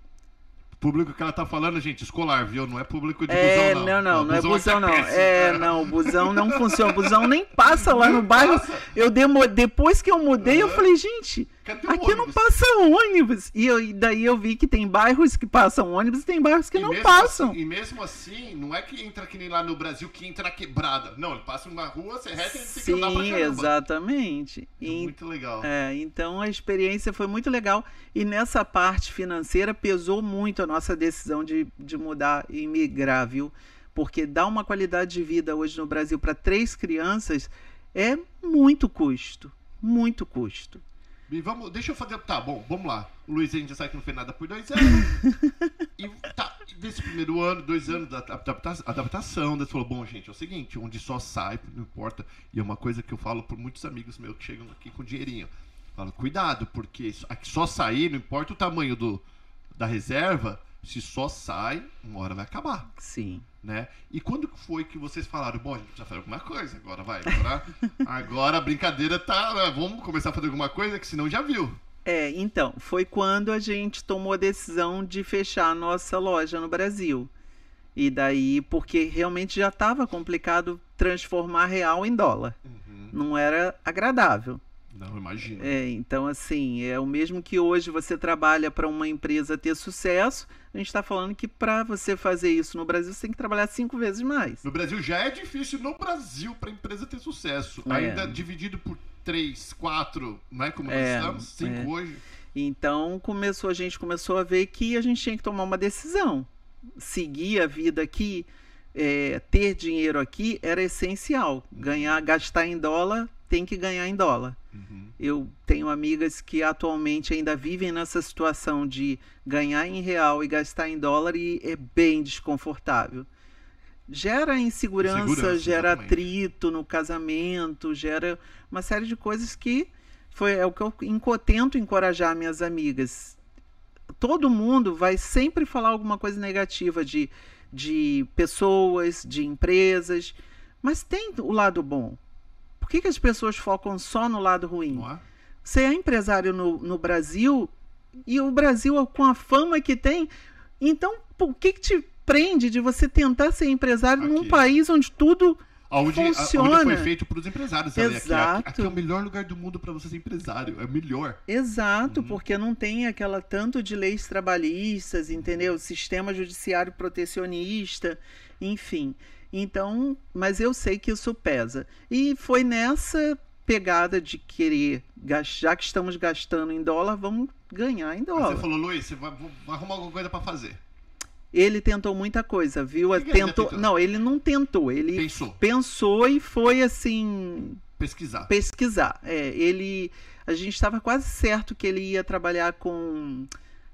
Speaker 1: Público que ela tá falando, gente, escolar, viu? Não é público de
Speaker 2: É,
Speaker 1: busão,
Speaker 2: não, não, não é busão, não.
Speaker 1: péssimo.
Speaker 2: É, não, o busão não funciona. O busão nem passa lá no bairro. Eu demo... Depois que eu mudei, eu falei, gente,
Speaker 1: Cadê o
Speaker 2: aqui não
Speaker 1: ônibus?
Speaker 2: passa ônibus. E, eu, e daí eu vi que tem bairros que passam ônibus e tem bairros que
Speaker 1: E
Speaker 2: não
Speaker 1: mesmo
Speaker 2: passam.
Speaker 1: assim- e mesmo assim, não é que entra que nem lá no Brasil, que entra na quebrada. Não, ele passa uma rua, você reta e ele tem que andar pra
Speaker 2: Sim,
Speaker 1: caramba.
Speaker 2: exatamente.
Speaker 1: É
Speaker 2: E-
Speaker 1: muito legal.
Speaker 2: É, então a experiência foi muito legal e nessa parte financeira pesou muito a nossa decisão de, de mudar e migrar, viu? Porque dar uma qualidade de vida hoje no Brasil para três crianças é muito custo, muito custo.
Speaker 1: E vamos, deixa eu fazer. Tá, bom, vamos lá. O Luiz a gente já sabe que não fez nada por dois anos. E tá, desse primeiro ano, dois anos da adapta- adaptação, daí você falou, bom, gente, é o seguinte, onde só sai, não importa. E é uma coisa que eu falo por muitos amigos meus que chegam aqui com dinheirinho. Falo, cuidado, porque aqui só sair, não importa o tamanho do, da reserva, se só sai, uma hora vai acabar.
Speaker 2: Sim.
Speaker 1: Né? E quando que foi que vocês falaram, bom, a gente precisa fazer alguma coisa, agora vai, agora, agora a brincadeira tá, né? Vamos começar a fazer alguma coisa, que senão já viu.
Speaker 2: É, então, foi quando a gente tomou a decisão de fechar a nossa loja no Brasil. E daí, porque realmente já estava complicado transformar real em dólar.
Speaker 1: Uhum.
Speaker 2: Não era agradável.
Speaker 1: Não, imagina.
Speaker 2: É, então, assim, é o mesmo que hoje você trabalha para uma empresa ter sucesso, a gente está falando que para você fazer isso no Brasil, você tem que trabalhar cinco vezes mais.
Speaker 1: No Brasil já é difícil no Brasil para a empresa ter sucesso.
Speaker 2: É.
Speaker 1: Ainda dividido por três, quatro, não é como nós
Speaker 2: É,
Speaker 1: estamos? Cinco
Speaker 2: é.
Speaker 1: hoje.
Speaker 2: Então, começou, a gente começou a ver que a gente tinha que tomar uma decisão. Seguir a vida aqui, é, ter dinheiro aqui era essencial. Ganhar, gastar em dólar, tem que ganhar em dólar.
Speaker 1: Uhum.
Speaker 2: Eu tenho amigas que atualmente ainda vivem nessa situação de ganhar em real e gastar em dólar e é bem desconfortável. Gera insegurança,
Speaker 1: Insegurança,
Speaker 2: gera
Speaker 1: exatamente.
Speaker 2: atrito no casamento, gera uma série de coisas que foi, é o que eu enco- tento encorajar minhas amigas. Todo mundo vai sempre falar alguma coisa negativa de, de pessoas, de empresas, mas tem o lado bom. Por que que as pessoas focam só no lado ruim?
Speaker 1: Não é?
Speaker 2: Você é empresário no, no Brasil e o Brasil, com a fama que tem, então por que que te prende de você tentar ser empresário num
Speaker 1: Aqui.
Speaker 2: país onde tudo
Speaker 1: Aonde, a-
Speaker 2: funciona?
Speaker 1: onde foi feito para os empresários. Ale. Aqui, aqui,
Speaker 2: Exato.
Speaker 1: aqui é o melhor lugar do mundo para você ser empresário. É o melhor.
Speaker 2: Exato,
Speaker 1: Uhum.
Speaker 2: porque não tem aquela tanto de leis trabalhistas, entendeu? Sistema judiciário protecionista, enfim. Então, mas eu sei que isso pesa. E foi nessa pegada de querer, gas- já que estamos gastando em dólar, vamos ganhar em
Speaker 1: Aí
Speaker 2: dólar.
Speaker 1: você falou, Luiz, você vai, vou arrumar alguma coisa para fazer.
Speaker 2: Ele tentou muita coisa, viu?
Speaker 1: O que que ele
Speaker 2: tentou,
Speaker 1: tentou?
Speaker 2: não, ele não tentou, ele
Speaker 1: Pensou.
Speaker 2: pensou e foi assim
Speaker 1: Pesquisar.
Speaker 2: pesquisar. É, ele, a gente estava quase certo que ele ia trabalhar com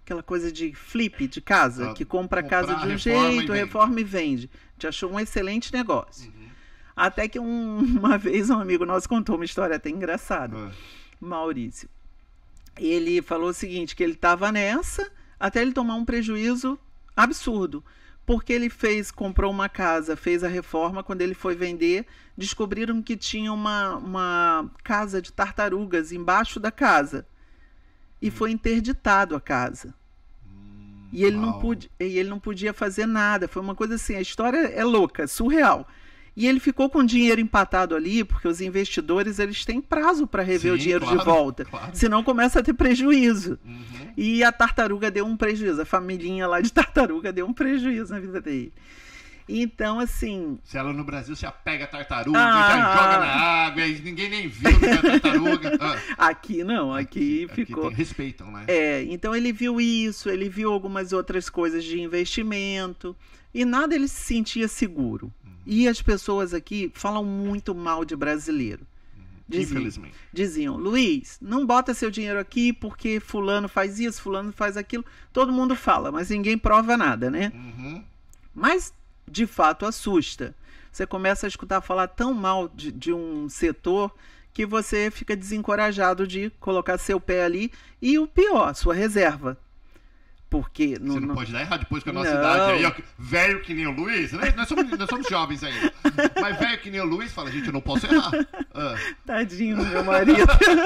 Speaker 2: aquela coisa de flip de casa,
Speaker 1: Ah,
Speaker 2: que compra a
Speaker 1: comprar,
Speaker 2: casa de um
Speaker 1: reforma e
Speaker 2: jeito,
Speaker 1: vende.
Speaker 2: reforma e vende. A gente achou um excelente negócio.
Speaker 1: Uhum.
Speaker 2: Até que um- uma vez um amigo nosso contou uma história até engraçada.
Speaker 1: Ah,
Speaker 2: Maurício. Ele falou o seguinte, que ele estava nessa até ele tomar um prejuízo absurdo. Porque ele fez, comprou uma casa, fez a reforma, quando ele foi vender, descobriram que tinha uma, uma casa de tartarugas embaixo da casa. E foi interditado a casa.
Speaker 1: hum,
Speaker 2: E ele, não
Speaker 1: uau.
Speaker 2: pude, e ele não podia fazer nada. Foi uma coisa assim, a história é louca, surreal. E ele ficou com o dinheiro empatado ali, porque os investidores eles têm prazo para rever
Speaker 1: Sim,
Speaker 2: o dinheiro
Speaker 1: claro,
Speaker 2: de volta.
Speaker 1: claro.
Speaker 2: Senão começa a ter prejuízo.
Speaker 1: Uhum.
Speaker 2: E a tartaruga deu um prejuízo. A familhinha lá de tartaruga deu um prejuízo na vida dele. Então, assim,
Speaker 1: Se ela no Brasil se apega a tartaruga,
Speaker 2: Ah.
Speaker 1: já joga na água, e ninguém nem viu que é tartaruga. Ah,
Speaker 2: aqui não, aqui, ficou.
Speaker 1: tem- respeitam, né?
Speaker 2: É, então ele viu isso, ele viu algumas outras coisas de investimento e nada ele se sentia seguro. E as pessoas aqui falam muito mal de brasileiro. Diziam,
Speaker 1: Infelizmente.
Speaker 2: diziam, Luiz, não bota seu dinheiro aqui porque fulano faz isso, fulano faz aquilo. Todo mundo fala, mas ninguém prova nada, né?
Speaker 1: Uhum.
Speaker 2: Mas, de fato, assusta. Você começa a escutar falar tão mal de, de um setor que você fica desencorajado de colocar seu pé ali. E o pior, sua reserva. Porque
Speaker 1: Você não,
Speaker 2: não-
Speaker 1: pode dar errado depois com a nossa
Speaker 2: Não.
Speaker 1: idade aí, ó, velho que nem o Luiz, né? Nós somos, nós somos jovens ainda. Mas velho que nem o Luiz fala, gente, eu não posso errar. Ah,
Speaker 2: Tadinho do meu marido.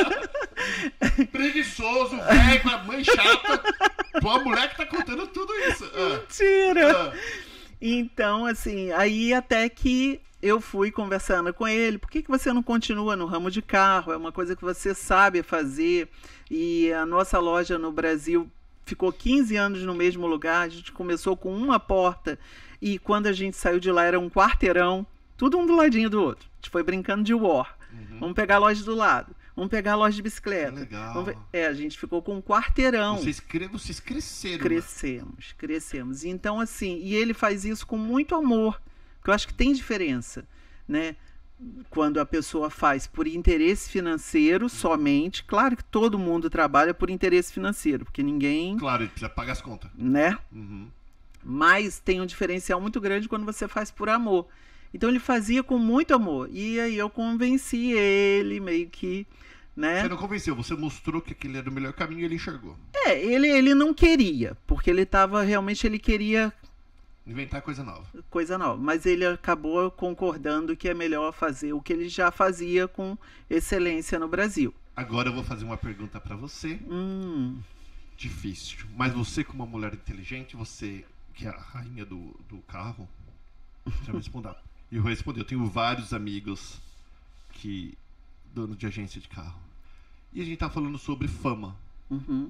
Speaker 1: preguiçoso, velho, com a mãe chata. Tua mulher que tá contando tudo isso. Ah,
Speaker 2: Mentira!
Speaker 1: ah.
Speaker 2: Então, assim, aí até que eu fui conversando com ele, por que, que você não continua no ramo de carro? É uma coisa que você sabe fazer. E a nossa loja no Brasil ficou quinze anos no mesmo lugar, a gente começou com uma porta e quando a gente saiu de lá era um quarteirão, tudo um do ladinho do outro. A gente foi brincando de war.
Speaker 1: Uhum.
Speaker 2: Vamos pegar a loja do lado, vamos pegar a loja de
Speaker 1: Que
Speaker 2: bicicleta.
Speaker 1: legal.
Speaker 2: Vamos ver- É, a gente ficou com um quarteirão.
Speaker 1: Vocês, cre... Vocês cresceram. né?
Speaker 2: Crescemos, crescemos. Então, assim, e ele faz isso com muito amor, porque eu acho que tem diferença, né? Quando a pessoa faz por interesse financeiro somente, claro que todo mundo trabalha por interesse financeiro, porque ninguém,
Speaker 1: Claro, ele precisa pagar as contas.
Speaker 2: né?
Speaker 1: Uhum.
Speaker 2: Mas tem um diferencial muito grande quando você faz por amor. Então ele fazia com muito amor. E aí eu convenci ele, meio que, né?
Speaker 1: Você não convenceu, você mostrou que aquele era o melhor caminho e ele enxergou.
Speaker 2: É, ele, ele não queria, porque ele estava, realmente ele queria
Speaker 1: Inventar coisa nova.
Speaker 2: coisa nova, mas ele acabou concordando que é melhor fazer o que ele já fazia com excelência no Brasil.
Speaker 1: Agora eu vou fazer uma pergunta pra você.
Speaker 2: Hum,
Speaker 1: Difícil. Mas você, como uma mulher inteligente, você, que é a rainha do, do carro, você vai me responder. E eu vou responder. Eu tenho vários amigos que. Dono de agência de carro. E a gente tá falando sobre fama.
Speaker 2: uhum,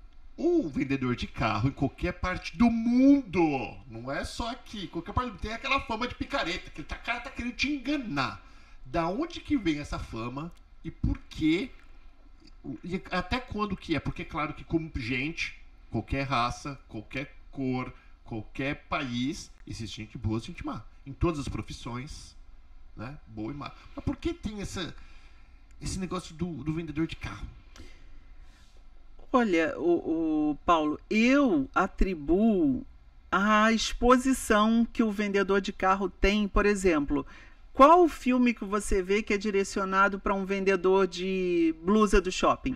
Speaker 1: O vendedor de carro em qualquer parte do mundo, não é só aqui, qualquer parte do mundo, tem aquela fama de picareta, que o cara tá querendo te enganar. Da onde que vem essa fama e por quê? E até quando que é? Porque claro que como gente, qualquer raça, qualquer cor, qualquer país, existe gente boa e gente má. Em todas as profissões, né? Boa e má. Mas por que tem essa, esse negócio do, do vendedor de carro?
Speaker 2: Olha, o, o Paulo, eu atribuo a exposição que o vendedor de carro tem, por exemplo. Qual o filme que você vê que é direcionado para um vendedor de blusa do shopping?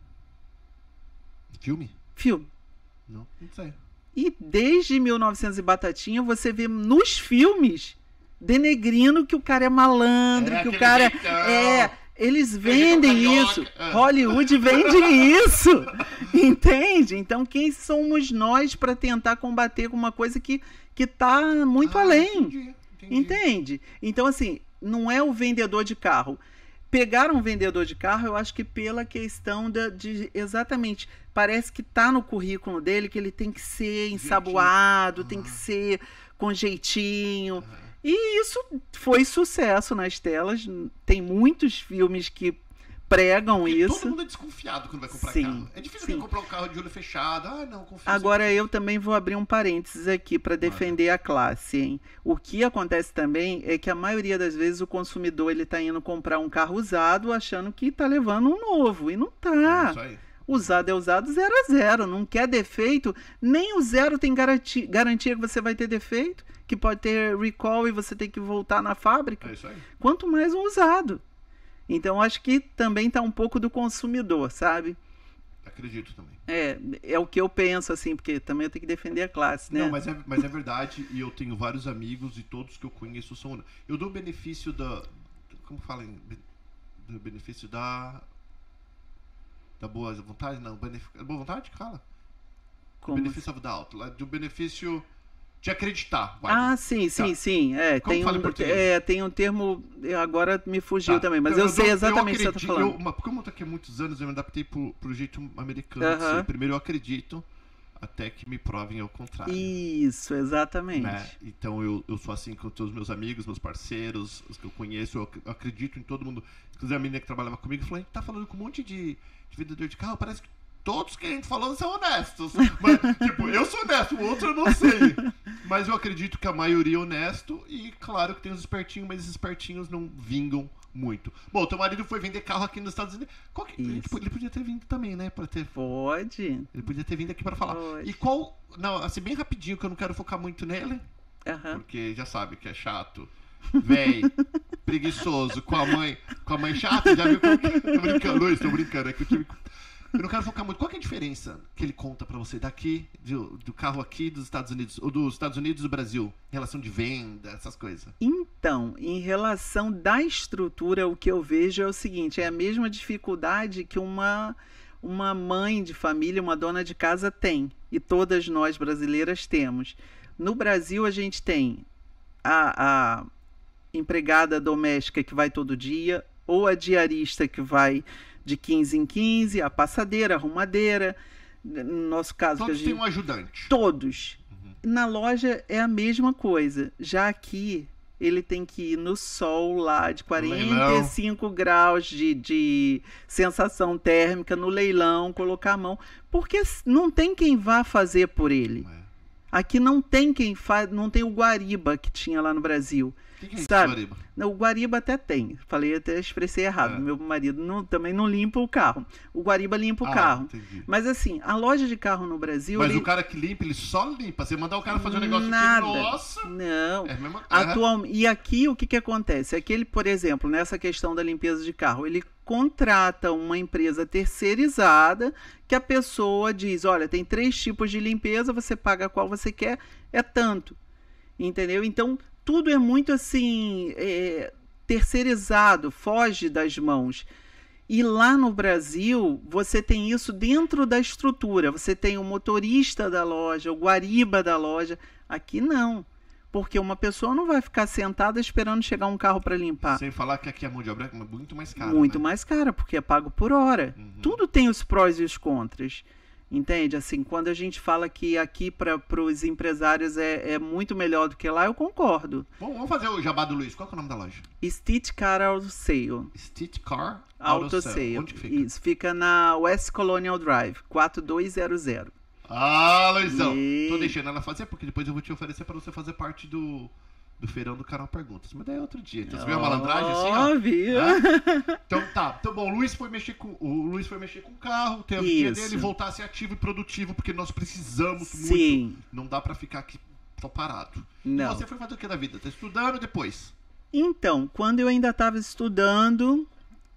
Speaker 1: Filme?
Speaker 2: Filme.
Speaker 1: Não, não sei.
Speaker 2: E desde mil e novecentos e batatinha, você vê nos filmes denegrindo que o cara é malandro,
Speaker 1: É,
Speaker 2: que o
Speaker 1: aquele
Speaker 2: cara
Speaker 1: jeitão.
Speaker 2: é... Eles vendem
Speaker 1: carioca.
Speaker 2: isso.
Speaker 1: Ah.
Speaker 2: Hollywood vende isso. Entende? Então, quem somos nós para tentar combater com uma coisa que que tá muito
Speaker 1: Ah,
Speaker 2: além?
Speaker 1: entendi, entendi.
Speaker 2: Entende? Então, assim, não é o vendedor de carro. Pegar um vendedor de carro, eu acho que pela questão da, de exatamente, parece que tá no currículo dele que ele tem que ser ensaboado, tem que ser com jeitinho. E isso foi sucesso nas telas. Tem muitos filmes que pregam
Speaker 1: Porque
Speaker 2: isso.
Speaker 1: todo mundo é desconfiado quando vai comprar
Speaker 2: Sim,
Speaker 1: carro. É difícil
Speaker 2: sim.
Speaker 1: alguém comprar um carro de olho fechado. Ah, não, confio.
Speaker 2: Agora eu também vou abrir um parênteses aqui para defender a classe, hein? O que acontece também é que a maioria das vezes o consumidor ele está indo comprar um carro usado achando que está levando um novo e não
Speaker 1: É
Speaker 2: tá.
Speaker 1: isso aí.
Speaker 2: Usado é usado, zero a zero. Não quer defeito, nem o zero tem garantia, garantia que você vai ter defeito, que pode ter recall e você tem que voltar na fábrica.
Speaker 1: É isso aí.
Speaker 2: Quanto mais um usado. Então, acho que também está um pouco do consumidor, sabe?
Speaker 1: Acredito também.
Speaker 2: É, é o que eu penso, assim, porque também eu tenho que defender a classe, né?
Speaker 1: Não, mas é, mas é verdade, e eu tenho vários amigos e todos que eu conheço são... Eu dou o benefício da... Como fala em... Do benefício da... Da boa vontade? Não, benef... boa vontade que fala?
Speaker 2: Como?
Speaker 1: Benefício da alta. Do benefício de acreditar. Vai.
Speaker 2: Ah, sim, sim,
Speaker 1: Tá.
Speaker 2: sim. É,
Speaker 1: Como
Speaker 2: tem,
Speaker 1: fala em
Speaker 2: um,
Speaker 1: português?
Speaker 2: é, tem um termo, agora me fugiu
Speaker 1: Tá.
Speaker 2: também, mas
Speaker 1: Então,
Speaker 2: eu, sei
Speaker 1: dou-
Speaker 2: exatamente o que você está
Speaker 1: acredito-
Speaker 2: falando.
Speaker 1: Eu, uma- como eu tô aqui há muitos anos, eu me adaptei pro, pro jeito americano. de
Speaker 2: Aham.
Speaker 1: ser. Primeiro eu acredito, até que me provem ao contrário.
Speaker 2: Isso, exatamente.
Speaker 1: Né? Então eu, eu sou assim com todos os meus amigos, meus parceiros, os que eu conheço, eu ac- eu acredito em todo mundo. Inclusive a menina que trabalhava comigo falou: a gente tá falando com um monte de, de vendedor de carro, parece que todos que a gente falou são honestos. Mas, tipo, eu sou honesto, o outro eu não sei. Mas eu acredito que a maioria é honesto e claro que tem os espertinhos, mas esses espertinhos não vingam muito. Bom, teu marido foi vender carro aqui nos Estados Unidos. Qual que- ele,
Speaker 2: Isso.
Speaker 1: ele podia ter vindo também, né? Pra ter,
Speaker 2: Pode.
Speaker 1: ele podia ter vindo aqui para falar.
Speaker 2: Pode.
Speaker 1: E qual... Não, assim, bem rapidinho, que eu não quero focar muito nele.
Speaker 2: Aham.
Speaker 1: Porque já sabe que é chato, véi, preguiçoso, com a mãe, com a mãe chata, já viu que eu tô brincando, Luiz, tô brincando, é que eu tive... Eu não quero focar muito. Qual que é a diferença que ele conta pra você daqui, do, do carro aqui dos Estados Unidos, ou dos Estados Unidos e do Brasil, em relação de venda, essas coisas?
Speaker 2: Então, em relação da estrutura, o que eu vejo é o seguinte, é a mesma dificuldade que uma, uma mãe de família, uma dona de casa tem, e todas nós brasileiras temos. No Brasil, a gente tem a, a empregada doméstica que vai todo dia, ou a diarista que vai de quinze em quinze, a passadeira, a arrumadeira, no nosso caso... que a
Speaker 1: Todos
Speaker 2: gente...
Speaker 1: têm um ajudante.
Speaker 2: Todos.
Speaker 1: Uhum.
Speaker 2: Na loja é a mesma coisa. Já aqui, ele tem que ir no sol lá de quarenta e cinco graus de, de sensação térmica, no leilão, colocar a mão. Porque não tem quem vá fazer por ele.
Speaker 1: É.
Speaker 2: Aqui não tem quem faz, não tem o Guariba que tinha lá no Brasil.
Speaker 1: O que, que é isso,
Speaker 2: Sabe?
Speaker 1: Guariba?
Speaker 2: Não, o Guariba até tem. Falei, até expressei errado.
Speaker 1: É.
Speaker 2: Meu marido não- também não limpa o carro. O Guariba limpa o
Speaker 1: Ah,
Speaker 2: carro.
Speaker 1: entendi.
Speaker 2: Mas assim, a loja de carro no Brasil...
Speaker 1: Mas
Speaker 2: ele-
Speaker 1: o cara que limpa, ele só limpa. Você mandar o cara fazer um negócio
Speaker 2: Nada.
Speaker 1: aqui, nossa...
Speaker 2: Não.
Speaker 1: É a mesma...
Speaker 2: Atual... E aqui o que, que acontece? Aquele, por exemplo, nessa questão da limpeza de carro, ele contrata uma empresa terceirizada que a pessoa diz, olha, tem três tipos de limpeza, você paga qual você quer, é tanto. Entendeu? Então, tudo é muito assim, é, terceirizado, foge das mãos. E lá no Brasil, você tem isso dentro da estrutura. Você tem o motorista da loja, o guariba da loja. Aqui não. Porque uma pessoa não vai ficar sentada esperando chegar um carro para limpar.
Speaker 1: Sem falar que aqui a mão de obra é muito mais cara.
Speaker 2: Muito
Speaker 1: né?
Speaker 2: mais cara, porque é pago por hora.
Speaker 1: Uhum.
Speaker 2: Tudo tem os prós e os contras. Entende? Assim, quando a gente fala que aqui para os empresários é, é muito melhor do que lá, eu concordo.
Speaker 1: Bom, vamos fazer o jabá do Luiz. Qual que é o nome da loja?
Speaker 2: Stitch Car Auto Sale.
Speaker 1: Stitch Car
Speaker 2: Auto Sale.
Speaker 1: Onde que fica?
Speaker 2: Isso, fica na West Colonial Drive, quatro dois zero zero.
Speaker 1: Ah, Luizão.
Speaker 2: E-
Speaker 1: Tô deixando ela fazer, porque depois eu vou te oferecer pra você fazer parte do, do feirão do canal Perguntas. Mas daí é outro dia. Então você viu a malandragem assim, ó?
Speaker 2: Ó, viu?
Speaker 1: Né? Então tá. Então bom, o Luiz foi mexer com o Luiz foi mexer com o carro, ter a vida
Speaker 2: Isso.
Speaker 1: dele, voltar a ser ativo e produtivo, porque nós precisamos
Speaker 2: Sim.
Speaker 1: muito. Não dá pra ficar aqui só parado.
Speaker 2: Não.
Speaker 1: E você foi fazer o que da vida? Tá estudando depois?
Speaker 2: Então, quando eu ainda estava estudando,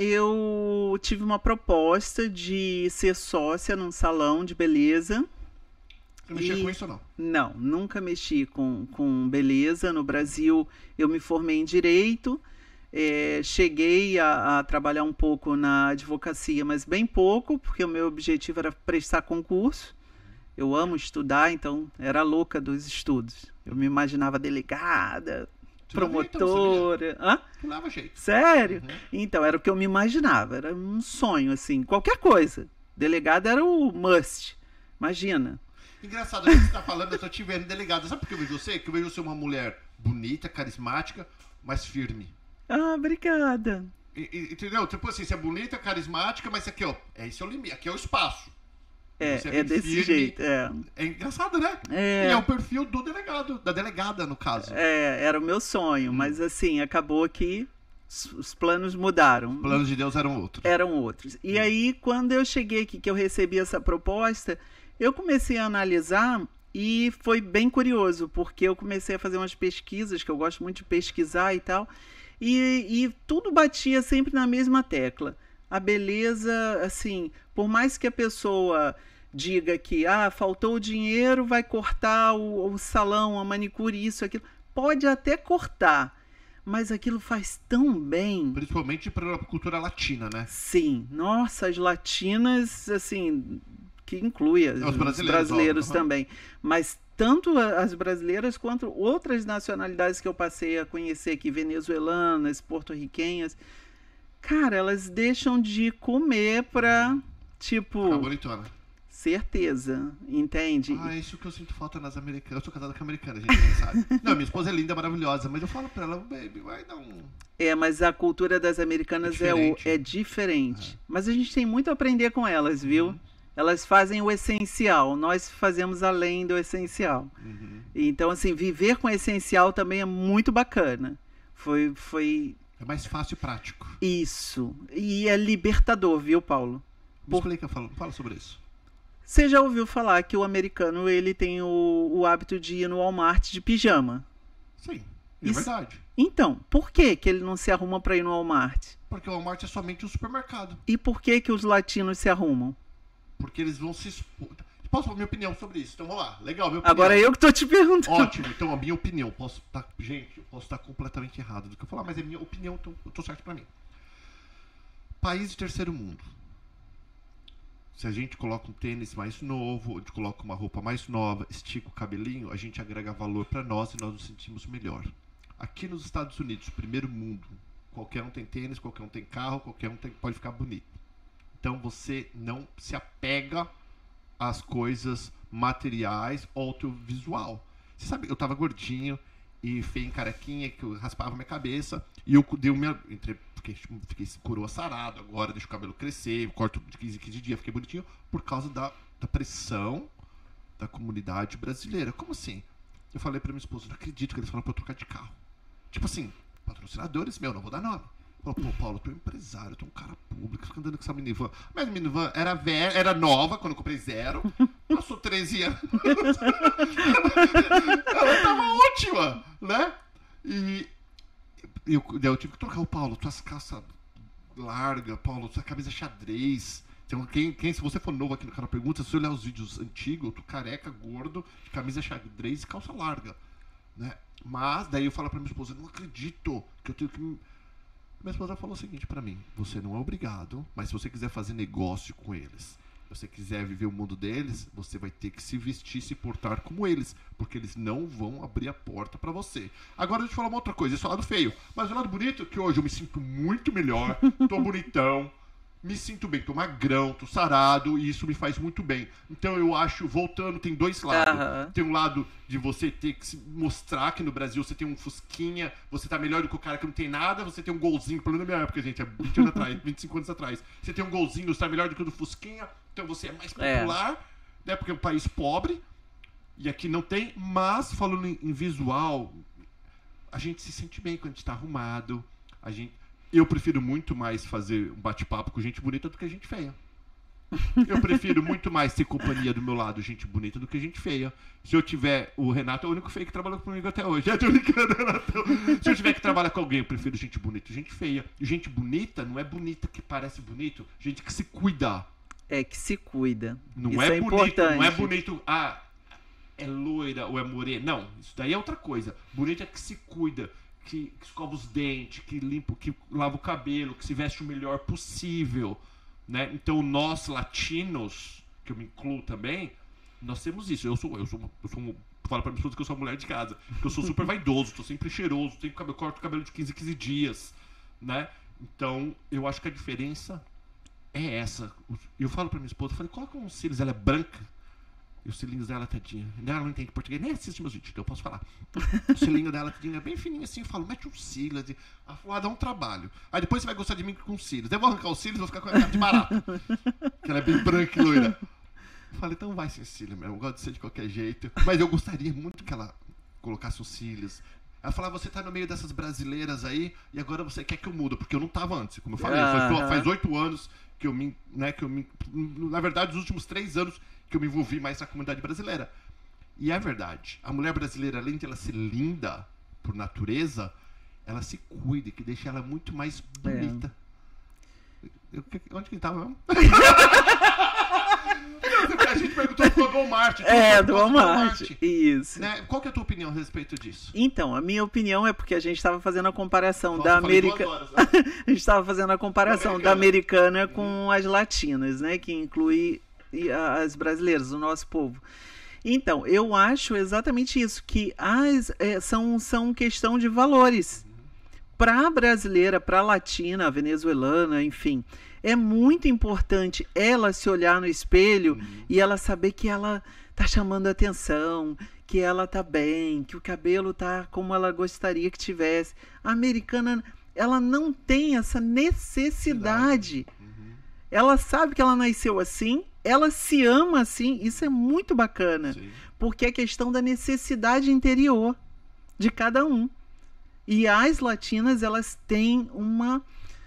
Speaker 2: eu tive uma proposta de ser sócia num salão de beleza.
Speaker 1: Você mexia
Speaker 2: E-
Speaker 1: com isso ou não?
Speaker 2: Não, nunca mexi com, com beleza. No Brasil, eu me formei em Direito. É, cheguei a, a trabalhar um pouco na advocacia, mas bem pouco, porque o meu objetivo era prestar concurso. Eu amo estudar, então era louca dos estudos. Eu me imaginava delegada,
Speaker 1: Você dava jeito,
Speaker 2: promotora. Hã?
Speaker 1: Tu dava jeito.
Speaker 2: Sério?
Speaker 1: Uhum.
Speaker 2: Então, era o que eu me imaginava. Era um sonho, assim. Qualquer coisa. Delegado era o must. Imagina.
Speaker 1: Engraçado, a gente tá falando, eu tô te vendo delegada. Sabe por que eu vejo você? Que eu vejo você uma mulher bonita, carismática, mas firme.
Speaker 2: Ah, obrigada.
Speaker 1: E- e- entendeu? Tipo assim, você é bonita, carismática, mas aqui, ó, é esse é o limite, aqui é o espaço.
Speaker 2: É,
Speaker 1: Você
Speaker 2: é
Speaker 1: bem
Speaker 2: desse
Speaker 1: firme.
Speaker 2: jeito. É.
Speaker 1: É engraçado, né?
Speaker 2: É.
Speaker 1: E é o perfil do delegado, da delegada, no caso.
Speaker 2: É, era o meu sonho,
Speaker 1: Hum.
Speaker 2: mas assim, acabou que Os, os planos mudaram.
Speaker 1: Os planos de Deus eram outros.
Speaker 2: Eram outros. E hum. aí, quando eu cheguei aqui, que eu recebi essa proposta, eu comecei a analisar e foi bem curioso, porque eu comecei a fazer umas pesquisas, que eu gosto muito de pesquisar e tal, e, e tudo batia sempre na mesma tecla. A beleza, assim, por mais que a pessoa diga que ah, faltou dinheiro, vai cortar o, o salão, a manicure, isso, aquilo. Pode até cortar, mas aquilo faz tão bem.
Speaker 1: Principalmente para a cultura latina, né?
Speaker 2: Sim. Nossa, as latinas, assim, que inclui as, os brasileiros, os brasileiros também. Mas tanto as brasileiras quanto outras nacionalidades que eu passei a conhecer aqui, venezuelanas, porto-riquenhas, cara, elas deixam de comer pra, tipo...
Speaker 1: Ficar bonitona.
Speaker 2: Certeza, entende?
Speaker 1: Ah, é isso que eu sinto falta nas americanas. Eu sou casada com americana, a gente não sabe. Não, minha esposa é linda, maravilhosa, mas eu falo pra ela, baby, vai dar um...
Speaker 2: É, mas a cultura das americanas é diferente. É, o, é diferente. É. Mas a gente tem muito a aprender com elas, viu? Uhum. Elas fazem o essencial, nós fazemos além do essencial. Uhum. Então, assim, viver com o essencial também é muito bacana. Foi... foi...
Speaker 1: É mais fácil e prático.
Speaker 2: Isso. E é libertador, viu, Paulo?
Speaker 1: Me Por... explica, fala, fala sobre isso.
Speaker 2: Você já ouviu falar que o americano ele tem o, o hábito de ir no Walmart de pijama?
Speaker 1: Sim, é isso... verdade.
Speaker 2: Então, por que, que ele não se arruma para ir no Walmart?
Speaker 1: Porque o Walmart é somente um supermercado.
Speaker 2: E por que, que os latinos se arrumam?
Speaker 1: Porque eles vão se expor. Posso dar minha opinião sobre isso? Então vamos lá. Legal, minha opinião.
Speaker 2: Agora eu que tô te perguntando.
Speaker 1: Ótimo, então a minha opinião. Posso tá... Gente, eu posso estar completamente errado do que eu falar, mas é minha opinião, então eu tô certo pra mim. País de terceiro mundo. Se a gente coloca um tênis mais novo, a gente coloca uma roupa mais nova, estica o cabelinho, a gente agrega valor para nós e nós nos sentimos melhor. Aqui nos Estados Unidos, primeiro mundo, qualquer um tem tênis, qualquer um tem carro, qualquer um tem, pode ficar bonito. Então você não se apega às coisas materiais ou ao teu visual. Você sabe, eu tava gordinho e feio em carequinha, que eu raspava minha cabeça, e eu dei minha... Entre, Fiquei, fiquei coroa sarado, agora deixo o cabelo crescer, corto de quinze em quinze dias, fiquei bonitinho, por causa da, da pressão da comunidade brasileira. Como assim? Eu falei pra minha esposa, não acredito que eles falaram pra eu trocar de carro. Tipo assim, patrocinadores, meu, não vou dar nome. Falou, pô, Paulo, eu tô empresário, eu tô um cara público, fica andando com essa minivan. Mas a minivan era velha, era nova, quando eu comprei zero, passou treze anos. Ela tava ótima, né? E... Eu, eu tive que trocar o Paulo, tuas calças largas, Paulo, tua camisa xadrez. Então, quem, quem, se você for novo aqui no canal Pergunta, se você olhar os vídeos antigos, eu tô careca, gordo, camisa xadrez e calça larga. Né? Mas, daí eu falo pra minha esposa, não acredito que eu tenho que... Minha esposa falou o seguinte pra mim, você não é obrigado, mas se você quiser fazer negócio com eles, se você quiser viver o mundo deles, você vai ter que se vestir, se portar como eles, porque eles não vão abrir a porta pra você. Agora deixa eu falar uma outra coisa, esse é o lado feio, mas o lado bonito é que hoje eu me sinto muito melhor, tô bonitão, me sinto bem, tô magrão, tô sarado, e isso me faz muito bem. Então eu acho, voltando, tem dois lados. Uhum. Tem um lado de você ter que se mostrar que no Brasil você tem um fusquinha, você tá melhor do que o cara que não tem nada, você tem um golzinho, pelo menos na minha época, gente, é vinte anos atrás, vinte e cinco anos atrás. Você tem um golzinho, você tá melhor do que o do fusquinha, então você é mais popular, é. né, porque é um país pobre, e aqui não tem, mas falando em, em visual, a gente se sente bem quando a gente tá arrumado, a gente... Eu prefiro muito mais fazer um bate-papo com gente bonita do que gente feia. Eu prefiro muito mais ter companhia do meu lado, gente bonita, do que gente feia. Se eu tiver... O Renato é o único feio que trabalhou comigo até hoje. Já tô brincando, Renato. Se eu tiver que trabalhar com alguém, eu prefiro gente bonita, gente feia. E gente bonita não é bonita que parece bonito. Gente que se cuida.
Speaker 2: É, que se cuida.
Speaker 1: Não
Speaker 2: isso
Speaker 1: é,
Speaker 2: é
Speaker 1: bonito,
Speaker 2: importante.
Speaker 1: não é bonito... Ah, é loira ou é morena. Não, isso daí é outra coisa. Bonito é que se cuida. Que, que escova os dentes, que limpa, que lava o cabelo, que se veste o melhor possível, né? Então nós latinos, que eu me incluo também, nós temos isso. Eu sou, eu sou, eu sou, falo pra minha esposa que eu sou uma mulher de casa, que eu sou super vaidoso, tô sempre cheiroso, tenho cabelo, corto o cabelo de quinze em quinze dias, né? Então eu acho que a diferença é essa. Eu falo pra minha esposa, eu falei, coloca uns cílios, ela é branca. E os cilinhos dela, tadinha. Ela não entende português, nem assiste meus vídeos, então eu posso falar. O cilinho dela, tadinha, é bem fininho assim. Eu falo, mete uns cílios. Ela falou, ah, dá um trabalho. Aí depois você vai gostar de mim com cílios. Daí eu vou arrancar os cílios e vou ficar com a cara de barata. Que ela é bem branca e loira. Eu falei, então vai sem cílio mesmo. Eu gosto de ser de qualquer jeito. Mas eu gostaria muito que ela colocasse os cílios. Ela falava, você tá no meio dessas brasileiras aí e agora você quer que eu mudo, porque eu não tava antes, como eu falei,
Speaker 2: Ah,
Speaker 1: faz- faz oito anos que eu me, né, que eu me, na verdade, os últimos três anos que eu me envolvi mais na comunidade brasileira. E é verdade, a mulher brasileira, além de ela ser linda por natureza, ela se cuida, que deixa ela muito mais bonita. Eu, onde que ele tava mesmo? A gente perguntou do Walmart.
Speaker 2: É, do Walmart. Isso.
Speaker 1: Né? Qual que é a tua opinião a respeito disso?
Speaker 2: Então, a minha opinião é porque a gente estava fazendo a comparação
Speaker 1: Nossa,
Speaker 2: da
Speaker 1: eu falei duas
Speaker 2: americana.
Speaker 1: horas, né?
Speaker 2: A gente estava fazendo a comparação da americana com as latinas, né? Que inclui e a- as brasileiras, o nosso povo. Então, eu acho exatamente isso, que as, é, são, são questão de valores. Para a brasileira, para a latina, a venezuelana, enfim, é muito importante ela se olhar no espelho
Speaker 1: Uhum.
Speaker 2: e ela saber que ela tá chamando atenção, que ela tá bem, que o cabelo tá como ela gostaria que tivesse. A americana, ela não tem essa necessidade.
Speaker 1: Uhum.
Speaker 2: Ela sabe que ela nasceu assim, ela se ama assim, isso é muito bacana,
Speaker 1: Sim.
Speaker 2: porque é questão da necessidade interior de cada um. E as latinas, elas têm uma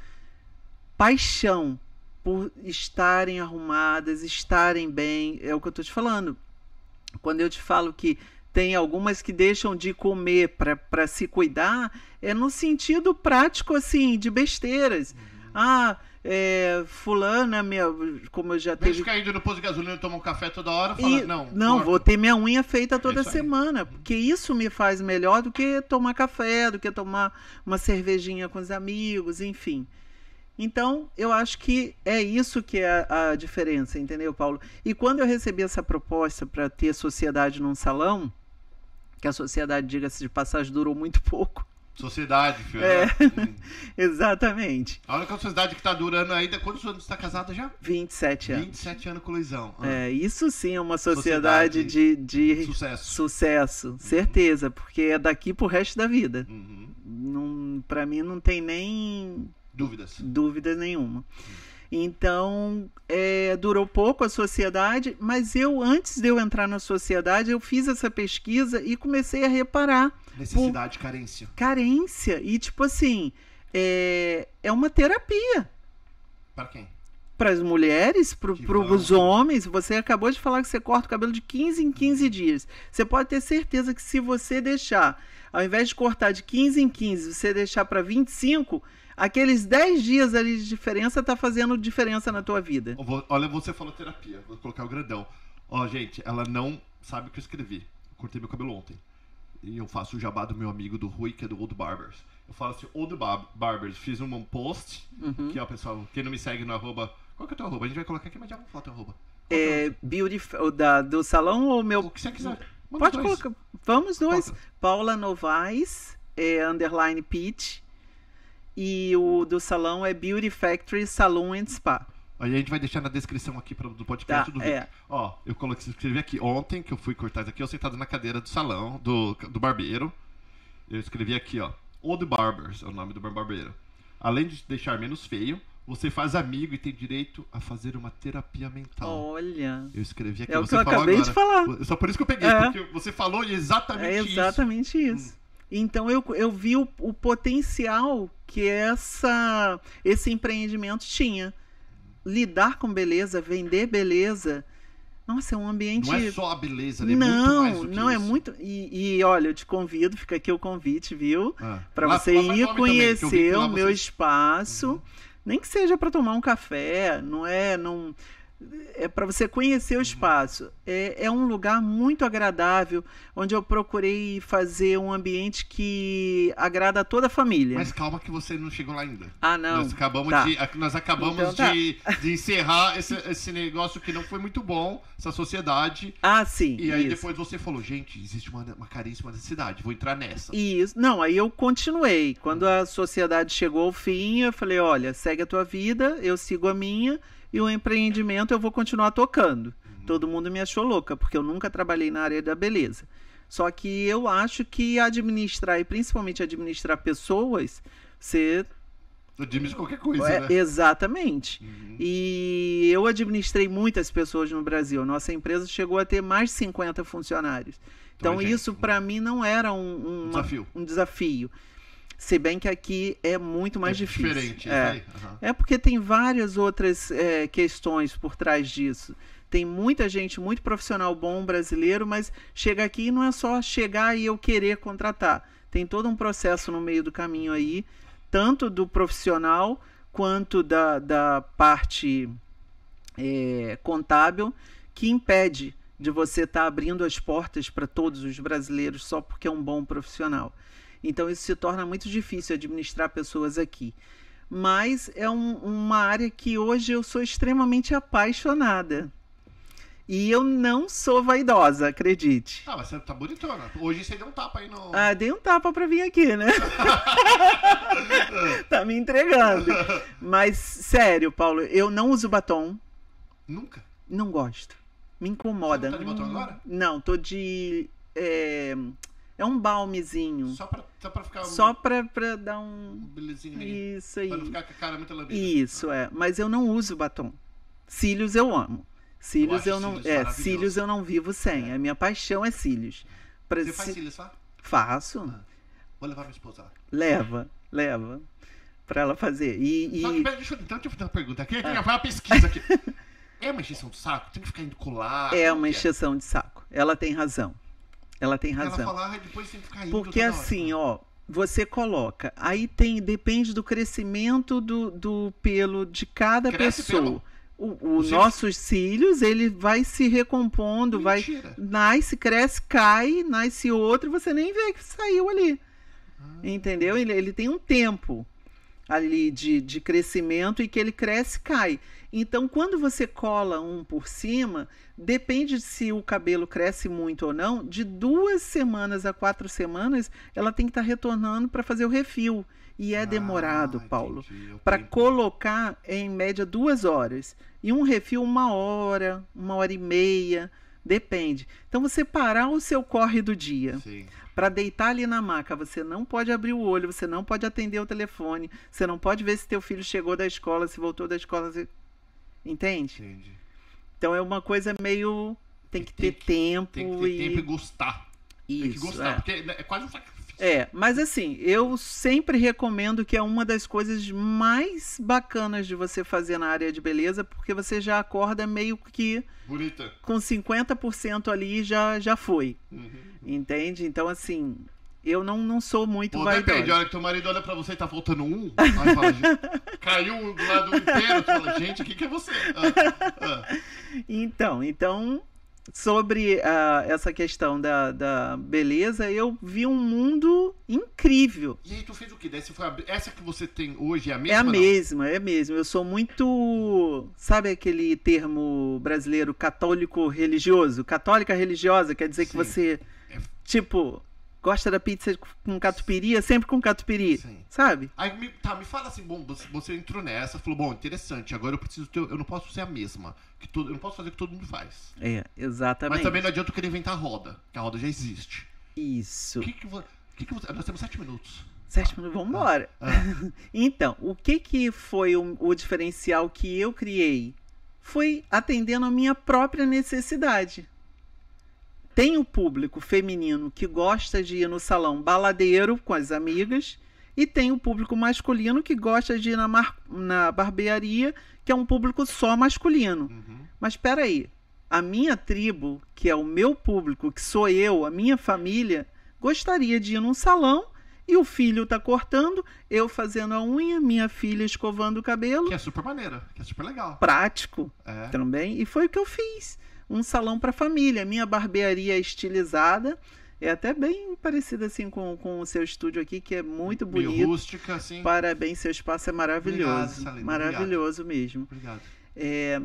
Speaker 2: paixão por estarem arrumadas, estarem bem. É o que eu estou te falando. Quando eu te falo que tem algumas que deixam de comer para se cuidar, é no sentido prático, assim, de besteiras.
Speaker 1: Uhum.
Speaker 2: Ah, é, fulana, minha, como eu já
Speaker 1: Deixa
Speaker 2: teve...
Speaker 1: ficar indo no posto de gasolina, tomar um café toda hora,
Speaker 2: E-
Speaker 1: fala, não,
Speaker 2: não,
Speaker 1: corta.
Speaker 2: vou ter minha unha feita toda
Speaker 1: isso aí.
Speaker 2: semana, porque isso me faz melhor do que tomar café, do que tomar uma cervejinha com os amigos, enfim. Então, eu acho que é isso que é a, a diferença, entendeu, Paulo? E quando eu recebi essa proposta para ter sociedade num salão, que a sociedade, diga-se de passagem, durou muito pouco.
Speaker 1: Sociedade, filho.
Speaker 2: É.
Speaker 1: né? Hum.
Speaker 2: Exatamente.
Speaker 1: A única sociedade que tá durando ainda, quantos anos você tá casada já?
Speaker 2: vinte e sete anos.
Speaker 1: vinte e sete anos com Luizão. Ah,
Speaker 2: É, isso sim é uma sociedade,
Speaker 1: Sociedade.
Speaker 2: de, de
Speaker 1: Sucesso.
Speaker 2: sucesso, certeza, porque é daqui pro resto da vida.
Speaker 1: Uhum.
Speaker 2: Não, para mim não tem nem
Speaker 1: Dúvidas.
Speaker 2: dúvida nenhuma. Então, é, durou pouco a sociedade, mas eu, antes de eu entrar na sociedade, eu fiz essa pesquisa e comecei a reparar
Speaker 1: Necessidade, carência.
Speaker 2: carência. E, tipo assim, é, é uma terapia.
Speaker 1: Para quem?
Speaker 2: Para as mulheres, para
Speaker 1: Que
Speaker 2: os
Speaker 1: vão.
Speaker 2: homens. Você acabou de falar que você corta o cabelo de quinze em quinze dias. Você pode ter certeza que se você deixar, ao invés de cortar de quinze em quinze, você deixar para vinte e cinco, aqueles dez dias ali de diferença está fazendo diferença na tua vida.
Speaker 1: Eu vou- Olha, você falou terapia. Vou colocar o grandão. Ó, gente, ela não sabe o que eu escrevi. Eu cortei meu cabelo ontem. E eu faço o jabá do meu amigo do Rui, que é do Old Barbers. Eu falo assim, Old Bar- Barbers, fiz um post,
Speaker 2: Uhum.
Speaker 1: que ó, pessoal, quem não me segue no arroba... Qual que é o teu arroba? A gente vai colocar aqui, mas já vamos falar teu arroba. Qual que é
Speaker 2: É, beauty, o da, do salão ou
Speaker 1: o-
Speaker 2: meu...
Speaker 1: O que você quiser. Manda
Speaker 2: Pode
Speaker 1: os dois.
Speaker 2: colocar. Vamos dois.
Speaker 1: Coloca.
Speaker 2: Paula Novaes, é, underline Peach. E o do salão é Beauty Factory Salon and Spa.
Speaker 1: Aí a gente vai deixar na descrição aqui pro, do podcast
Speaker 2: Tá,
Speaker 1: do vídeo.
Speaker 2: é.
Speaker 1: Ó, eu coloquei, escrevi aqui ontem, que eu fui cortar isso aqui, eu sentado na cadeira do salão, do, do barbeiro. Eu escrevi aqui, ó, Old Barbers é o nome do barbeiro. Além de deixar menos feio, você faz amigo e tem direito a fazer uma terapia mental.
Speaker 2: Olha.
Speaker 1: Eu escrevi aqui,
Speaker 2: É o que
Speaker 1: você
Speaker 2: eu
Speaker 1: falou
Speaker 2: acabei
Speaker 1: agora.
Speaker 2: de falar.
Speaker 1: Só por isso que eu peguei,
Speaker 2: É.
Speaker 1: porque você falou exatamente
Speaker 2: É
Speaker 1: isso.
Speaker 2: exatamente isso. Então eu, eu vi o, o potencial que essa, esse empreendimento tinha. Lidar com beleza, vender beleza. Nossa, é um ambiente.
Speaker 1: Não é só a beleza, né? É muito
Speaker 2: Não,
Speaker 1: mais do que
Speaker 2: não é
Speaker 1: isso.
Speaker 2: muito. E, e, olha, eu te convido, fica aqui o convite, viu?
Speaker 1: Ah.
Speaker 2: Para
Speaker 1: Lá-
Speaker 2: você
Speaker 1: lá faz
Speaker 2: ir
Speaker 1: nome também, que eu vi que
Speaker 2: conhecer
Speaker 1: lá
Speaker 2: o meu
Speaker 1: vocês-
Speaker 2: espaço,
Speaker 1: Uhum.
Speaker 2: nem que seja para tomar um café, não é, não é para você conhecer o
Speaker 1: Uhum.
Speaker 2: espaço. É, é um lugar muito agradável, onde eu procurei fazer um ambiente que agrada a toda a família.
Speaker 1: Mas calma que você não chegou lá ainda.
Speaker 2: Ah, não.
Speaker 1: Nós acabamos,
Speaker 2: Tá.
Speaker 1: de, nós acabamos
Speaker 2: Então tá.
Speaker 1: de, de encerrar esse, esse negócio que não foi muito bom, essa sociedade.
Speaker 2: Ah, sim.
Speaker 1: E aí
Speaker 2: isso.
Speaker 1: depois você falou, gente, existe uma, uma carência, uma necessidade, vou entrar nessa.
Speaker 2: Isso. Não, aí eu continuei. Quando a sociedade chegou ao fim, eu falei, olha, segue a tua vida, eu sigo a minha, e o empreendimento eu vou continuar tocando. Todo mundo me achou louca, porque eu nunca trabalhei na área da beleza. Só que eu acho que administrar, e principalmente administrar pessoas, você...
Speaker 1: Eu disse qualquer coisa,
Speaker 2: É,
Speaker 1: né?
Speaker 2: exatamente.
Speaker 1: Uhum.
Speaker 2: E eu administrei muitas pessoas no Brasil. Nossa empresa chegou a ter mais de cinquenta funcionários. Então,
Speaker 1: gente,
Speaker 2: isso para mim não era um, uma,
Speaker 1: desafio.
Speaker 2: um desafio. Se bem que aqui é muito mais
Speaker 1: é
Speaker 2: difícil.
Speaker 1: Diferente,
Speaker 2: é.
Speaker 1: Uhum.
Speaker 2: é porque tem várias outras é, questões por trás disso. Tem muita gente, muito profissional bom brasileiro, mas chega aqui não é só chegar e eu querer contratar. Tem todo um processo no meio do caminho aí, tanto do profissional quanto da, da parte é, contábil, que impede de você estar tá abrindo as portas para todos os brasileiros só porque é um bom profissional. Então isso se torna muito difícil administrar pessoas aqui. Mas é um, uma área que hoje eu sou extremamente apaixonada. E eu não sou vaidosa, acredite.
Speaker 1: Ah, mas você tá bonitona. Hoje você deu um tapa aí no...
Speaker 2: Ah, dei um tapa pra vir aqui, né? Tá me entregando. Mas, sério, Paulo, eu não uso batom.
Speaker 1: Nunca?
Speaker 2: Não gosto. Me incomoda.
Speaker 1: Você não tá de batom agora?
Speaker 2: Não, tô de... É, é um balmezinho.
Speaker 1: Só pra, só pra ficar...
Speaker 2: Só pra, pra dar um...
Speaker 1: Um belezinho aí.
Speaker 2: Isso aí.
Speaker 1: Pra não ficar com a cara muito lambida.
Speaker 2: Isso, é. Mas eu não uso batom. Cílios eu amo. Cílios eu,
Speaker 1: eu
Speaker 2: não,
Speaker 1: cílios
Speaker 2: é, cílios eu não vivo sem. É. A minha paixão é cílios. Pra,
Speaker 1: Você faz
Speaker 2: ci...
Speaker 1: cílios, só?
Speaker 2: Faço.
Speaker 1: Ah, vou levar minha esposa lá.
Speaker 2: Leva, leva. Pra ela fazer. E, e...
Speaker 1: Só que, pera, deixa eu, então, deixa eu fazer uma pergunta aqui. Ah. Vai uma pesquisa aqui. É uma encheção de saco? Tem que ficar indo colar?
Speaker 2: É uma encheção é? de saco. Ela tem razão. Ela tem razão.
Speaker 1: Ela falar, depois tem que ficar indo.
Speaker 2: Porque assim, ó, você coloca. Aí tem, depende do crescimento do, do pelo de cada
Speaker 1: Cresce
Speaker 2: pessoa.
Speaker 1: Pelo?
Speaker 2: O, os nossos cílios, ele vai se recompondo,
Speaker 1: Mentira.
Speaker 2: vai nasce, cresce, cai, nasce outro, você nem vê que saiu ali. Ah. Entendeu? Ele, ele tem um tempo ali de, de crescimento e que ele cresce, cai. Então, quando você cola um por cima, depende se o cabelo cresce muito ou não, de duas semanas a quatro semanas, ela tem que estar retornando para fazer o refil. E é demorado, ah, Paulo. Para colocar, é, em média, duas horas. E um refil, uma hora, uma hora e meia, depende. Então, você parar o seu corre do dia para deitar ali na maca, você não pode abrir o olho, você não pode atender o telefone, você não pode ver se teu filho chegou da escola, se voltou da escola, você... entende?
Speaker 1: Entendi.
Speaker 2: Então, é uma coisa meio... Tem que ter
Speaker 1: tem que,
Speaker 2: tempo
Speaker 1: tem que ter
Speaker 2: e...
Speaker 1: tempo e gostar.
Speaker 2: Isso,
Speaker 1: tem que gostar,
Speaker 2: é.
Speaker 1: porque é quase um sacrifício.
Speaker 2: É, mas assim, eu sempre recomendo que é uma das coisas mais bacanas de você fazer na área de beleza, porque você já acorda meio que
Speaker 1: bonita. Com
Speaker 2: cinquenta por cento ali já, já foi. Uhum. Entende? Então, assim, eu não, não sou muito
Speaker 1: Pô,
Speaker 2: vaidosa.
Speaker 1: Depende, a hora que teu marido olha pra você e tá faltando um, aí fala, caiu do lado inteiro, tu fala, gente, o que, que é você? Ah, ah.
Speaker 2: Então, então... Sobre uh, essa questão da, da beleza, eu vi um mundo incrível.
Speaker 1: E aí tu fez o quê? Daí foi a... Essa que você tem hoje é a mesma?
Speaker 2: É a
Speaker 1: não?
Speaker 2: mesma, é a mesma. Eu sou muito... Sabe aquele termo brasileiro católico religioso? Católica religiosa, quer dizer Sim. que você, é... tipo... Gosta da pizza com catupiry, sempre com catupiry, Sim. sabe?
Speaker 1: Aí, me, tá, me fala assim, bom, você, você entrou nessa, falou, bom, interessante, agora eu preciso ter, eu não posso ser a mesma, que todo, eu não posso fazer o que todo mundo faz.
Speaker 2: É, exatamente.
Speaker 1: Mas também não adianta eu querer inventar a roda, que a roda já existe.
Speaker 2: Isso.
Speaker 1: O que que, que, que você, nós temos sete minutos.
Speaker 2: Sete minutos, vamos embora. Ah, ah. Então, o que que foi o, o diferencial que eu criei? Foi atendendo a minha própria necessidade. Tem o público feminino que gosta de ir no salão baladeiro com as amigas e tem o público masculino que gosta de ir na, mar... na barbearia, que é um público só masculino. Uhum. Mas espera aí, a minha tribo, que é o meu público, que sou eu, a minha família, gostaria de ir num salão e o filho tá cortando, eu fazendo a unha, minha filha escovando o cabelo.
Speaker 1: Que é super maneira, que é super legal.
Speaker 2: Prático
Speaker 1: é.
Speaker 2: também, e foi o que eu fiz. Um salão para família. Minha barbearia é estilizada. É até bem parecida assim com, com o seu estúdio aqui, que é muito bonito.
Speaker 1: Meio rústica, assim.
Speaker 2: Parabéns, seu espaço é maravilhoso.
Speaker 1: Obrigado,
Speaker 2: maravilhoso
Speaker 1: Obrigado.
Speaker 2: mesmo.
Speaker 1: Obrigado.
Speaker 2: É,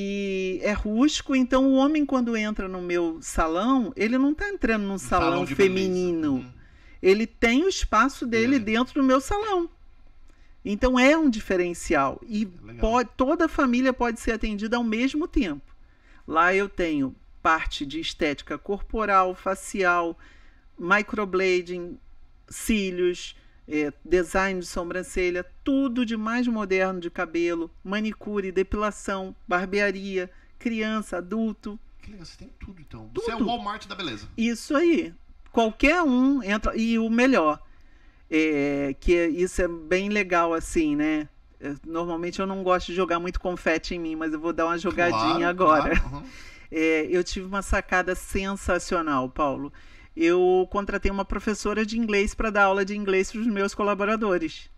Speaker 2: e é rústico, então o homem, quando entra no meu salão, ele não está entrando num um salão, salão feminino. Uhum. Ele tem o espaço dele é. dentro do meu salão. Então é um diferencial. E pode, toda a família pode ser atendida ao mesmo tempo. Lá eu tenho parte de estética corporal, facial, microblading, cílios, é, design de sobrancelha, tudo de mais moderno de cabelo, manicure, depilação, barbearia, criança, adulto.
Speaker 1: Que legal, você tem tudo então. Você é o
Speaker 2: Tudo.
Speaker 1: Walmart da beleza.
Speaker 2: Isso aí. Qualquer um entra. E o melhor, é, que é- isso é bem legal assim, né? É, Normalmente eu não gosto de jogar muito confete em mim, mas eu vou dar uma jogadinha
Speaker 1: Claro,
Speaker 2: agora.
Speaker 1: claro, uhum.
Speaker 2: É, eu tive uma sacada sensacional, Paulo. Eu contratei uma professora de inglês para dar aula de inglês para os meus colaboradores,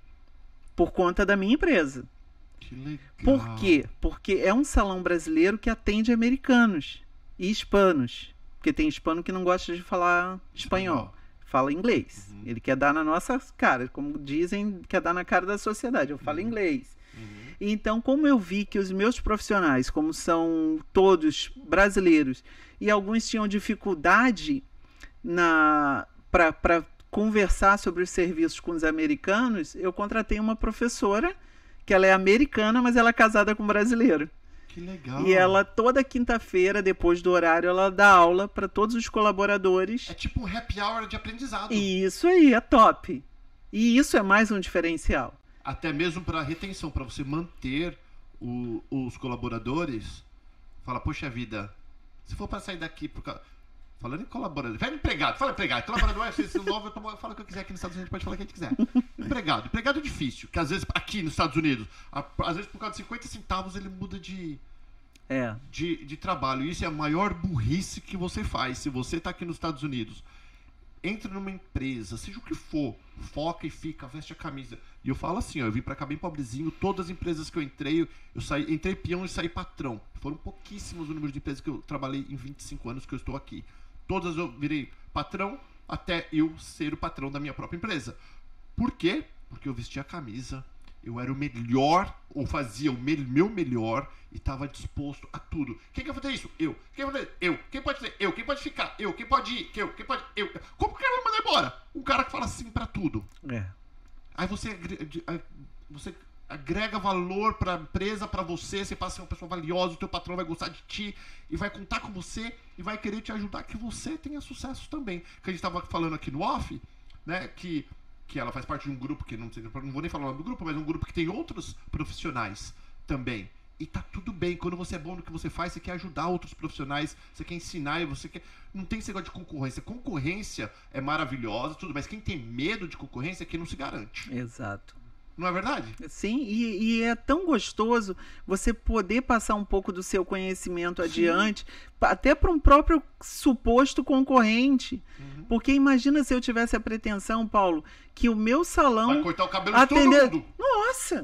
Speaker 2: por conta da minha empresa.
Speaker 1: Que legal.
Speaker 2: Por quê? Porque é um salão brasileiro que atende americanos e hispanos. Porque tem hispano que não gosta de falar espanhol, fala inglês.
Speaker 1: Uhum.
Speaker 2: Ele quer dar na nossa cara, como dizem, quer dar na cara da sociedade. Eu falo
Speaker 1: Uhum.
Speaker 2: inglês.
Speaker 1: Uhum.
Speaker 2: Então, como eu vi que os meus profissionais, como são todos brasileiros, e alguns tinham dificuldade na para conversar sobre os serviços com os americanos, eu contratei uma professora que ela é americana, mas ela é casada com um brasileiro.
Speaker 1: Que legal.
Speaker 2: E ela toda quinta-feira, depois do horário, ela dá aula para todos os colaboradores.
Speaker 1: É tipo um happy hour de aprendizado.
Speaker 2: E isso aí é top. E isso é mais um diferencial.
Speaker 1: Até mesmo para retenção, para você manter o- os colaboradores. Fala, poxa vida, se for para sair daqui por causa... Falando em colaborador, vai empregado, fala empregado, colaborador é esse novo, eu tomo- fala o que eu quiser aqui nos Estados Unidos, pode falar o que a gente quiser. Empregado, empregado é difícil, que às vezes aqui nos Estados Unidos, a- às vezes por causa de cinquenta centavos ele muda de,
Speaker 2: É.
Speaker 1: de, de trabalho. Isso é a maior burrice que você faz. Se você tá aqui nos Estados Unidos, entra numa empresa, seja o que for, foca e fica, veste a camisa. E eu falo assim, ó, eu vim pra cá bem pobrezinho, todas as empresas que eu entrei, eu saí, entrei peão e saí patrão. Foram pouquíssimos o número de empresas que eu trabalhei em vinte e cinco anos que eu estou aqui. Todas eu virei patrão até eu ser o patrão da minha própria empresa. Por quê? Porque eu vestia a camisa, eu era o melhor, ou fazia o me- meu melhor, e estava disposto a tudo. Quem quer fazer isso? Eu. Quem vai fazer? Eu. Quem pode fazer? Eu. Quem pode ficar? Eu. Quem pode ir? Eu. Quem pode... Eu. Como que o cara vai mandar embora? Um cara que fala sim pra tudo.
Speaker 2: É.
Speaker 1: Aí você, agre- de- a- você agrega valor pra empresa, pra você, você passa a ser uma pessoa valiosa, o teu patrão vai gostar de ti e vai contar com você e vai querer te ajudar que você tenha sucesso também. Que a gente tava falando aqui no off, né, que, que ela faz parte de um grupo, que não sei, não vou nem falar o nome do grupo, mas um grupo que tem outros profissionais também. E tá tudo bem, quando você é bom no que você faz, você quer ajudar outros profissionais, você quer ensinar e você quer... Não tem esse negócio de concorrência. Concorrência é maravilhosa, tudo, mas quem tem medo de concorrência é quem não se garante.
Speaker 2: Exato.
Speaker 1: Não é verdade?
Speaker 2: Sim, e, e é tão gostoso você poder passar um pouco do seu conhecimento adiante, pa- até para um próprio suposto concorrente.
Speaker 1: Uhum.
Speaker 2: Porque imagina se eu tivesse a pretensão, Paulo, que o meu
Speaker 1: Vai
Speaker 2: salão
Speaker 1: cortar o cabelo de
Speaker 2: atender.
Speaker 1: todo mundo.
Speaker 2: Nossa,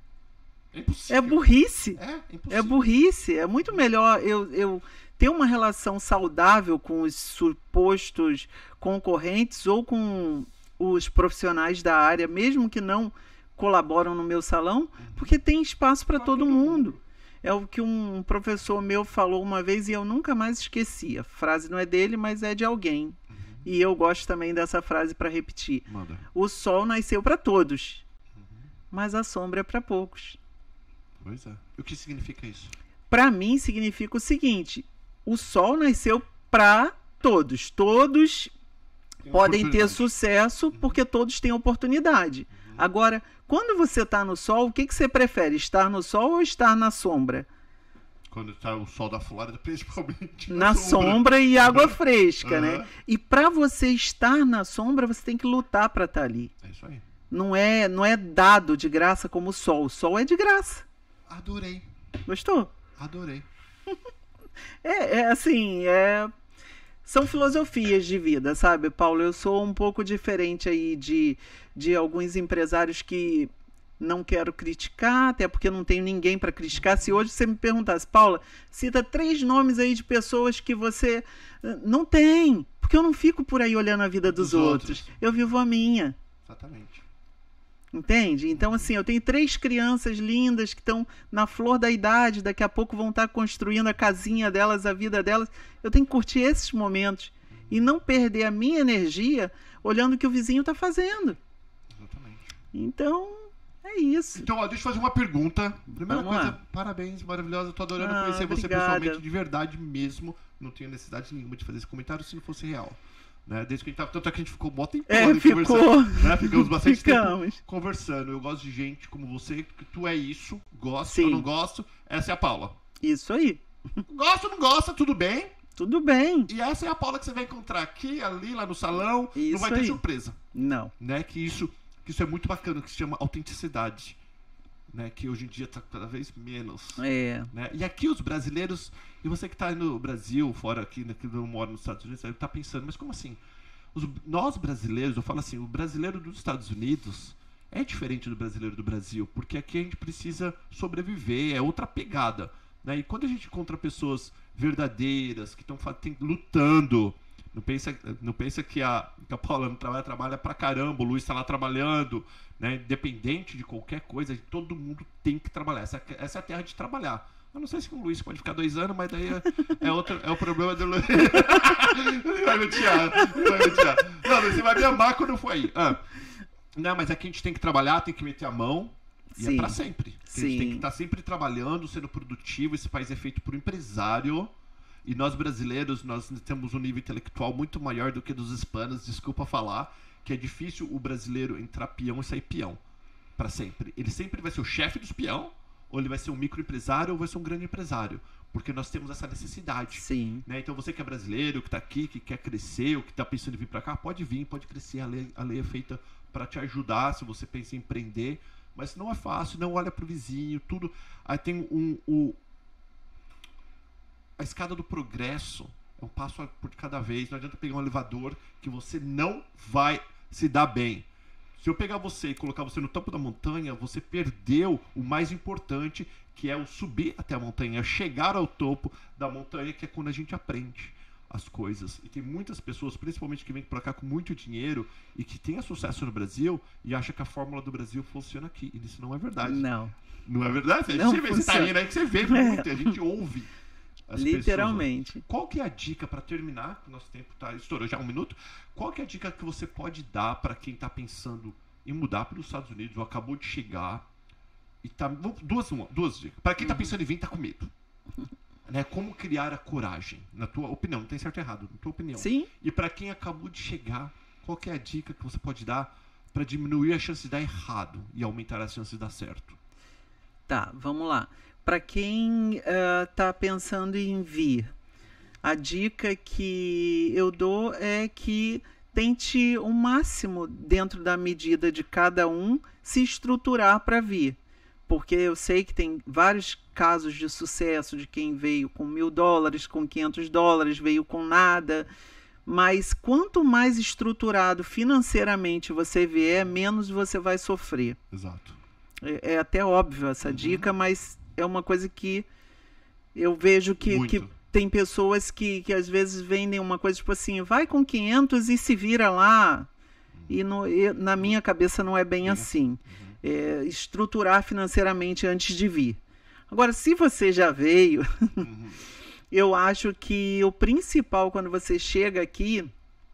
Speaker 1: É impossível.
Speaker 2: é burrice.
Speaker 1: É, é impossível.
Speaker 2: É burrice. É muito melhor eu, eu ter uma relação saudável com os supostos concorrentes ou com os profissionais da área, mesmo que não colaboram no meu salão, porque tem espaço para
Speaker 1: Pra
Speaker 2: todo
Speaker 1: todo
Speaker 2: mundo. É o que um professor meu falou uma vez e eu nunca mais esqueci. A frase não é dele, mas é de alguém. E eu gosto também dessa frase para repetir.
Speaker 1: Manda.
Speaker 2: O sol nasceu para todos, mas a sombra é para poucos.
Speaker 1: Pois é. E o que significa isso?
Speaker 2: Para mim significa o seguinte: o sol nasceu para todos. Todos
Speaker 1: Tem
Speaker 2: podem ter
Speaker 1: oportunidade.
Speaker 2: sucesso porque todos têm oportunidade. Agora, quando você está no sol, o que, que você prefere? Estar no sol ou estar na sombra?
Speaker 1: Quando tá o sol da Flórida, principalmente.
Speaker 2: Na sombra e água fresca,
Speaker 1: Aham.
Speaker 2: né? E para você estar na sombra, você tem que lutar para estar ali.
Speaker 1: É isso aí.
Speaker 2: Não é, não é dado de graça como o sol. O sol é de graça.
Speaker 1: Adorei.
Speaker 2: Gostou?
Speaker 1: Adorei.
Speaker 2: É, é assim, é... são filosofias de vida, sabe, Paulo? Eu sou um pouco diferente aí de, de alguns empresários que não quero criticar, até porque não tenho ninguém para criticar. Se hoje você me perguntasse, Paula, cita três nomes aí de pessoas que você... Não tem, porque eu não fico por aí olhando a vida dos,
Speaker 1: Dos
Speaker 2: outros.
Speaker 1: outros.
Speaker 2: Eu vivo a minha.
Speaker 1: Exatamente.
Speaker 2: Entende? Então, assim, eu tenho três crianças lindas que estão na flor da idade, daqui a pouco vão estar construindo a casinha delas, a vida delas. Eu tenho que curtir esses momentos e não perder a minha energia olhando o que o vizinho está fazendo.
Speaker 1: Exatamente.
Speaker 2: Então, é isso.
Speaker 1: Então, ó, deixa eu fazer uma pergunta. Primeira
Speaker 2: Vamos
Speaker 1: coisa,
Speaker 2: lá.
Speaker 1: parabéns, maravilhosa. Eu tô adorando
Speaker 2: Ah,
Speaker 1: conhecer você
Speaker 2: obrigada.
Speaker 1: pessoalmente, de verdade mesmo. Não tenho necessidade nenhuma de fazer esse comentário se não fosse real. Né? Desde que a gente tava. Tanto é que a gente ficou mó tempo
Speaker 2: É, ficou.
Speaker 1: Né? Ficamos bastante
Speaker 2: Ficamos.
Speaker 1: tempo conversando. Eu gosto de gente como você, que tu é isso. Gosto,
Speaker 2: Sim.
Speaker 1: eu não gosto. Essa é a Paula.
Speaker 2: Isso aí.
Speaker 1: Gosta ou não gosta, tudo bem.
Speaker 2: Tudo bem.
Speaker 1: E essa é a Paula que você vai encontrar aqui, ali, lá no salão.
Speaker 2: Isso
Speaker 1: não vai ter
Speaker 2: aí.
Speaker 1: surpresa.
Speaker 2: Não.
Speaker 1: Né? Que, isso, que isso é muito bacana, que se chama autenticidade. Né? Que hoje em dia está cada vez menos.
Speaker 2: É.
Speaker 1: Né? E aqui os brasileiros, e você que está aí no Brasil, fora aqui, né, que não mora nos Estados Unidos, está pensando, mas como assim? Os, nós brasileiros, eu falo assim, o brasileiro dos Estados Unidos é diferente do brasileiro do Brasil, porque aqui a gente precisa sobreviver, é outra pegada. Né? E quando a gente encontra pessoas verdadeiras, que estão lutando, não pensa, não pensa que, a, que a Paula não trabalha, trabalha pra caramba, o Luiz está lá trabalhando, né? Independente de qualquer coisa, todo mundo tem que trabalhar. Essa, essa é a terra de trabalhar. Eu não sei se com o Luiz pode ficar dois anos, mas daí é, é, outro, é o problema do Luiz. Vai me tirar, vai me tirar. Não, você vai me amar quando for aí. Ah. Não, mas aqui a gente tem que trabalhar, tem que meter a mão. E
Speaker 2: Sim.
Speaker 1: é pra sempre. A gente
Speaker 2: Sim.
Speaker 1: tem que estar sempre trabalhando, sendo produtivo. Esse país é feito por empresário. E nós brasileiros, nós temos um nível intelectual muito maior do que dos hispanos. Desculpa falar, que é difícil o brasileiro entrar peão e sair peão. Pra sempre. Ele sempre vai ser o chefe dos peão, ou ele vai ser um microempresário, ou vai ser um grande empresário. Porque nós temos essa necessidade.
Speaker 2: Sim.
Speaker 1: Né? Então você que é brasileiro, que tá aqui, que quer crescer, ou que tá pensando em vir pra cá, pode vir, pode crescer. A lei, a lei é feita para te ajudar, se você pensa em empreender. Mas não é fácil, não olha pro vizinho, tudo. Aí tem um, um, a escada do progresso, é um passo por cada vez. Não adianta pegar um elevador que você não vai se dar bem. Se eu pegar você e colocar você no topo da montanha, você perdeu o mais importante, que é o subir até a montanha, chegar ao topo da montanha, que é quando a gente aprende as coisas. E tem muitas pessoas, principalmente que vêm pra cá com muito dinheiro e que têm sucesso no Brasil e acham que a fórmula do Brasil funciona aqui. E isso não é verdade.
Speaker 2: Não.
Speaker 1: Não é verdade? A
Speaker 2: Não
Speaker 1: gente vê, você tá indo aí que você vê muito, a gente ouve as
Speaker 2: Literalmente.
Speaker 1: pessoas. Qual que é a dica para terminar? O nosso tempo tá estourou já um minuto. Qual que é a dica que você pode dar para quem tá pensando em mudar para os Estados Unidos ou acabou de chegar e tá duas uma, duas dicas. Para quem tá pensando em vir, tá com medo. Né? Como criar a coragem, na tua opinião, não tem certo e errado, na tua opinião.
Speaker 2: Sim.
Speaker 1: E para quem acabou de chegar, qual que é a dica que você pode dar para diminuir a chance de dar errado e aumentar as chances de dar certo?
Speaker 2: Tá, vamos lá. Para quem está pensando em vir, a dica que eu dou é que tente o máximo, dentro da medida de cada um, se estruturar para vir. Porque eu sei que tem vários casos de sucesso de quem veio com mil dólares, com quinhentos dólares, veio com nada. Mas quanto mais estruturado financeiramente você vier, menos você vai sofrer.
Speaker 1: Exato.
Speaker 2: É, é até óbvio essa uhum. dica, mas é uma coisa que eu vejo que, que tem pessoas que, que às vezes vendem uma coisa tipo assim, vai com quinhentos e se vira lá. Uhum. E, no, e na minha cabeça não é bem uhum. assim. Uhum. É, estruturar financeiramente antes de vir. Agora, se você já veio, uhum. eu acho que o principal quando você chega aqui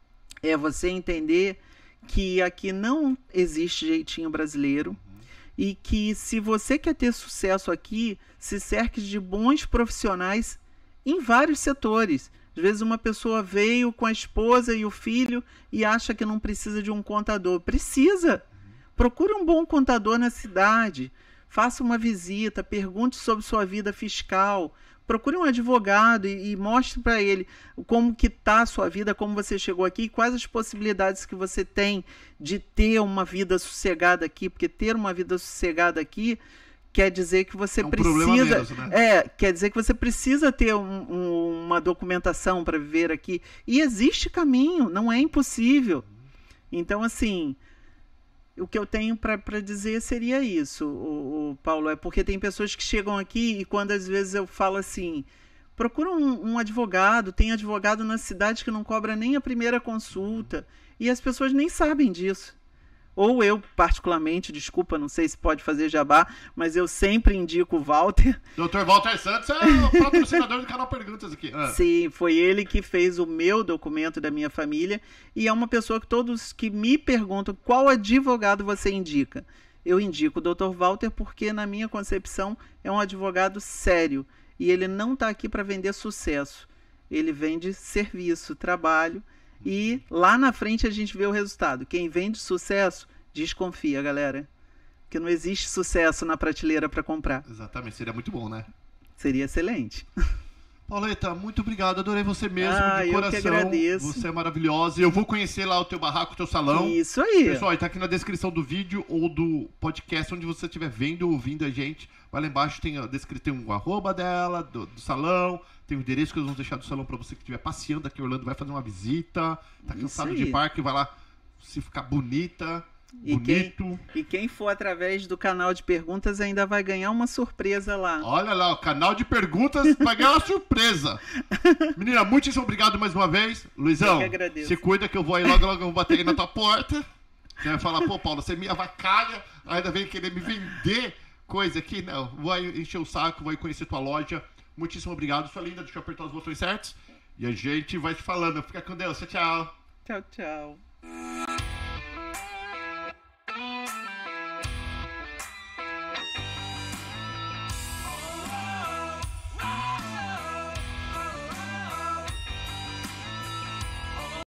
Speaker 2: é você entender que aqui não existe jeitinho brasileiro uhum. e que se você quer ter sucesso aqui, se cerque de bons profissionais em vários setores. Às vezes uma pessoa veio com a esposa e o filho e acha que não precisa de um contador. Precisa! Procure um bom contador na cidade, faça uma visita, pergunte sobre sua vida fiscal, procure um advogado e, e mostre para ele como que está a sua vida, como você chegou aqui, quais as possibilidades que você tem de ter uma vida sossegada aqui, porque ter uma vida sossegada aqui quer dizer que você
Speaker 1: é um
Speaker 2: precisa,
Speaker 1: menos, né?
Speaker 2: é, quer dizer que você precisa ter um, um, uma documentação para viver aqui. E existe caminho, não é impossível. Então, assim, o que eu tenho para dizer seria isso, o, o Paulo, é porque tem pessoas que chegam aqui e quando às vezes eu falo assim, procura um, um advogado, tem advogado na cidade que não cobra nem a primeira consulta, e as pessoas nem sabem disso. Ou eu, particularmente, desculpa, não sei se pode fazer jabá, mas eu sempre indico o Walter.
Speaker 1: doutor Walter Santos é o patrocinador do canal Perguntas aqui. Ah.
Speaker 2: Sim, foi ele que fez o meu documento da minha família e é uma pessoa que todos que me perguntam qual advogado você indica. Eu indico o doutor Walter porque, na minha concepção, é um advogado sério e ele não está aqui para vender sucesso. Ele vende serviço, trabalho. E lá na frente a gente vê o resultado. Quem vende sucesso, desconfia, galera. Que não existe sucesso na prateleira para comprar.
Speaker 1: Exatamente, seria muito bom, né?
Speaker 2: Seria excelente.
Speaker 1: Pauleta, muito obrigado, adorei você mesmo,
Speaker 2: ah,
Speaker 1: de coração.
Speaker 2: Eu que agradeço.
Speaker 1: Você é maravilhosa. E eu vou conhecer lá o teu barraco, o teu salão.
Speaker 2: Isso aí.
Speaker 1: Pessoal, tá aqui na descrição do vídeo ou do podcast, onde você estiver vendo ou ouvindo a gente. Vai lá embaixo, tem, tem um arroba dela, do, do salão, tem o endereço que nós vamos deixar do salão pra você que estiver passeando aqui em Orlando, vai fazer uma visita, tá cansado de parque, vai lá se ficar bonita.
Speaker 2: E
Speaker 1: Bonito.
Speaker 2: Quem, e quem for através do canal de perguntas ainda vai ganhar uma surpresa lá.
Speaker 1: Olha lá, o canal de perguntas vai ganhar uma surpresa. Menina, muitíssimo obrigado mais uma vez. Luizão,
Speaker 2: eu que agradeço.
Speaker 1: Se cuida que eu vou aí logo, logo eu vou bater aí na tua porta. Você vai falar, pô, Paulo, você me avacalha, ainda vem querer me vender coisa aqui. Não, vou aí encher o saco, vou aí conhecer tua loja. Muitíssimo obrigado, sua linda. Deixa eu apertar os botões certos. E a gente vai te falando. Fica com Deus. Tchau, tchau.
Speaker 2: Tchau, tchau.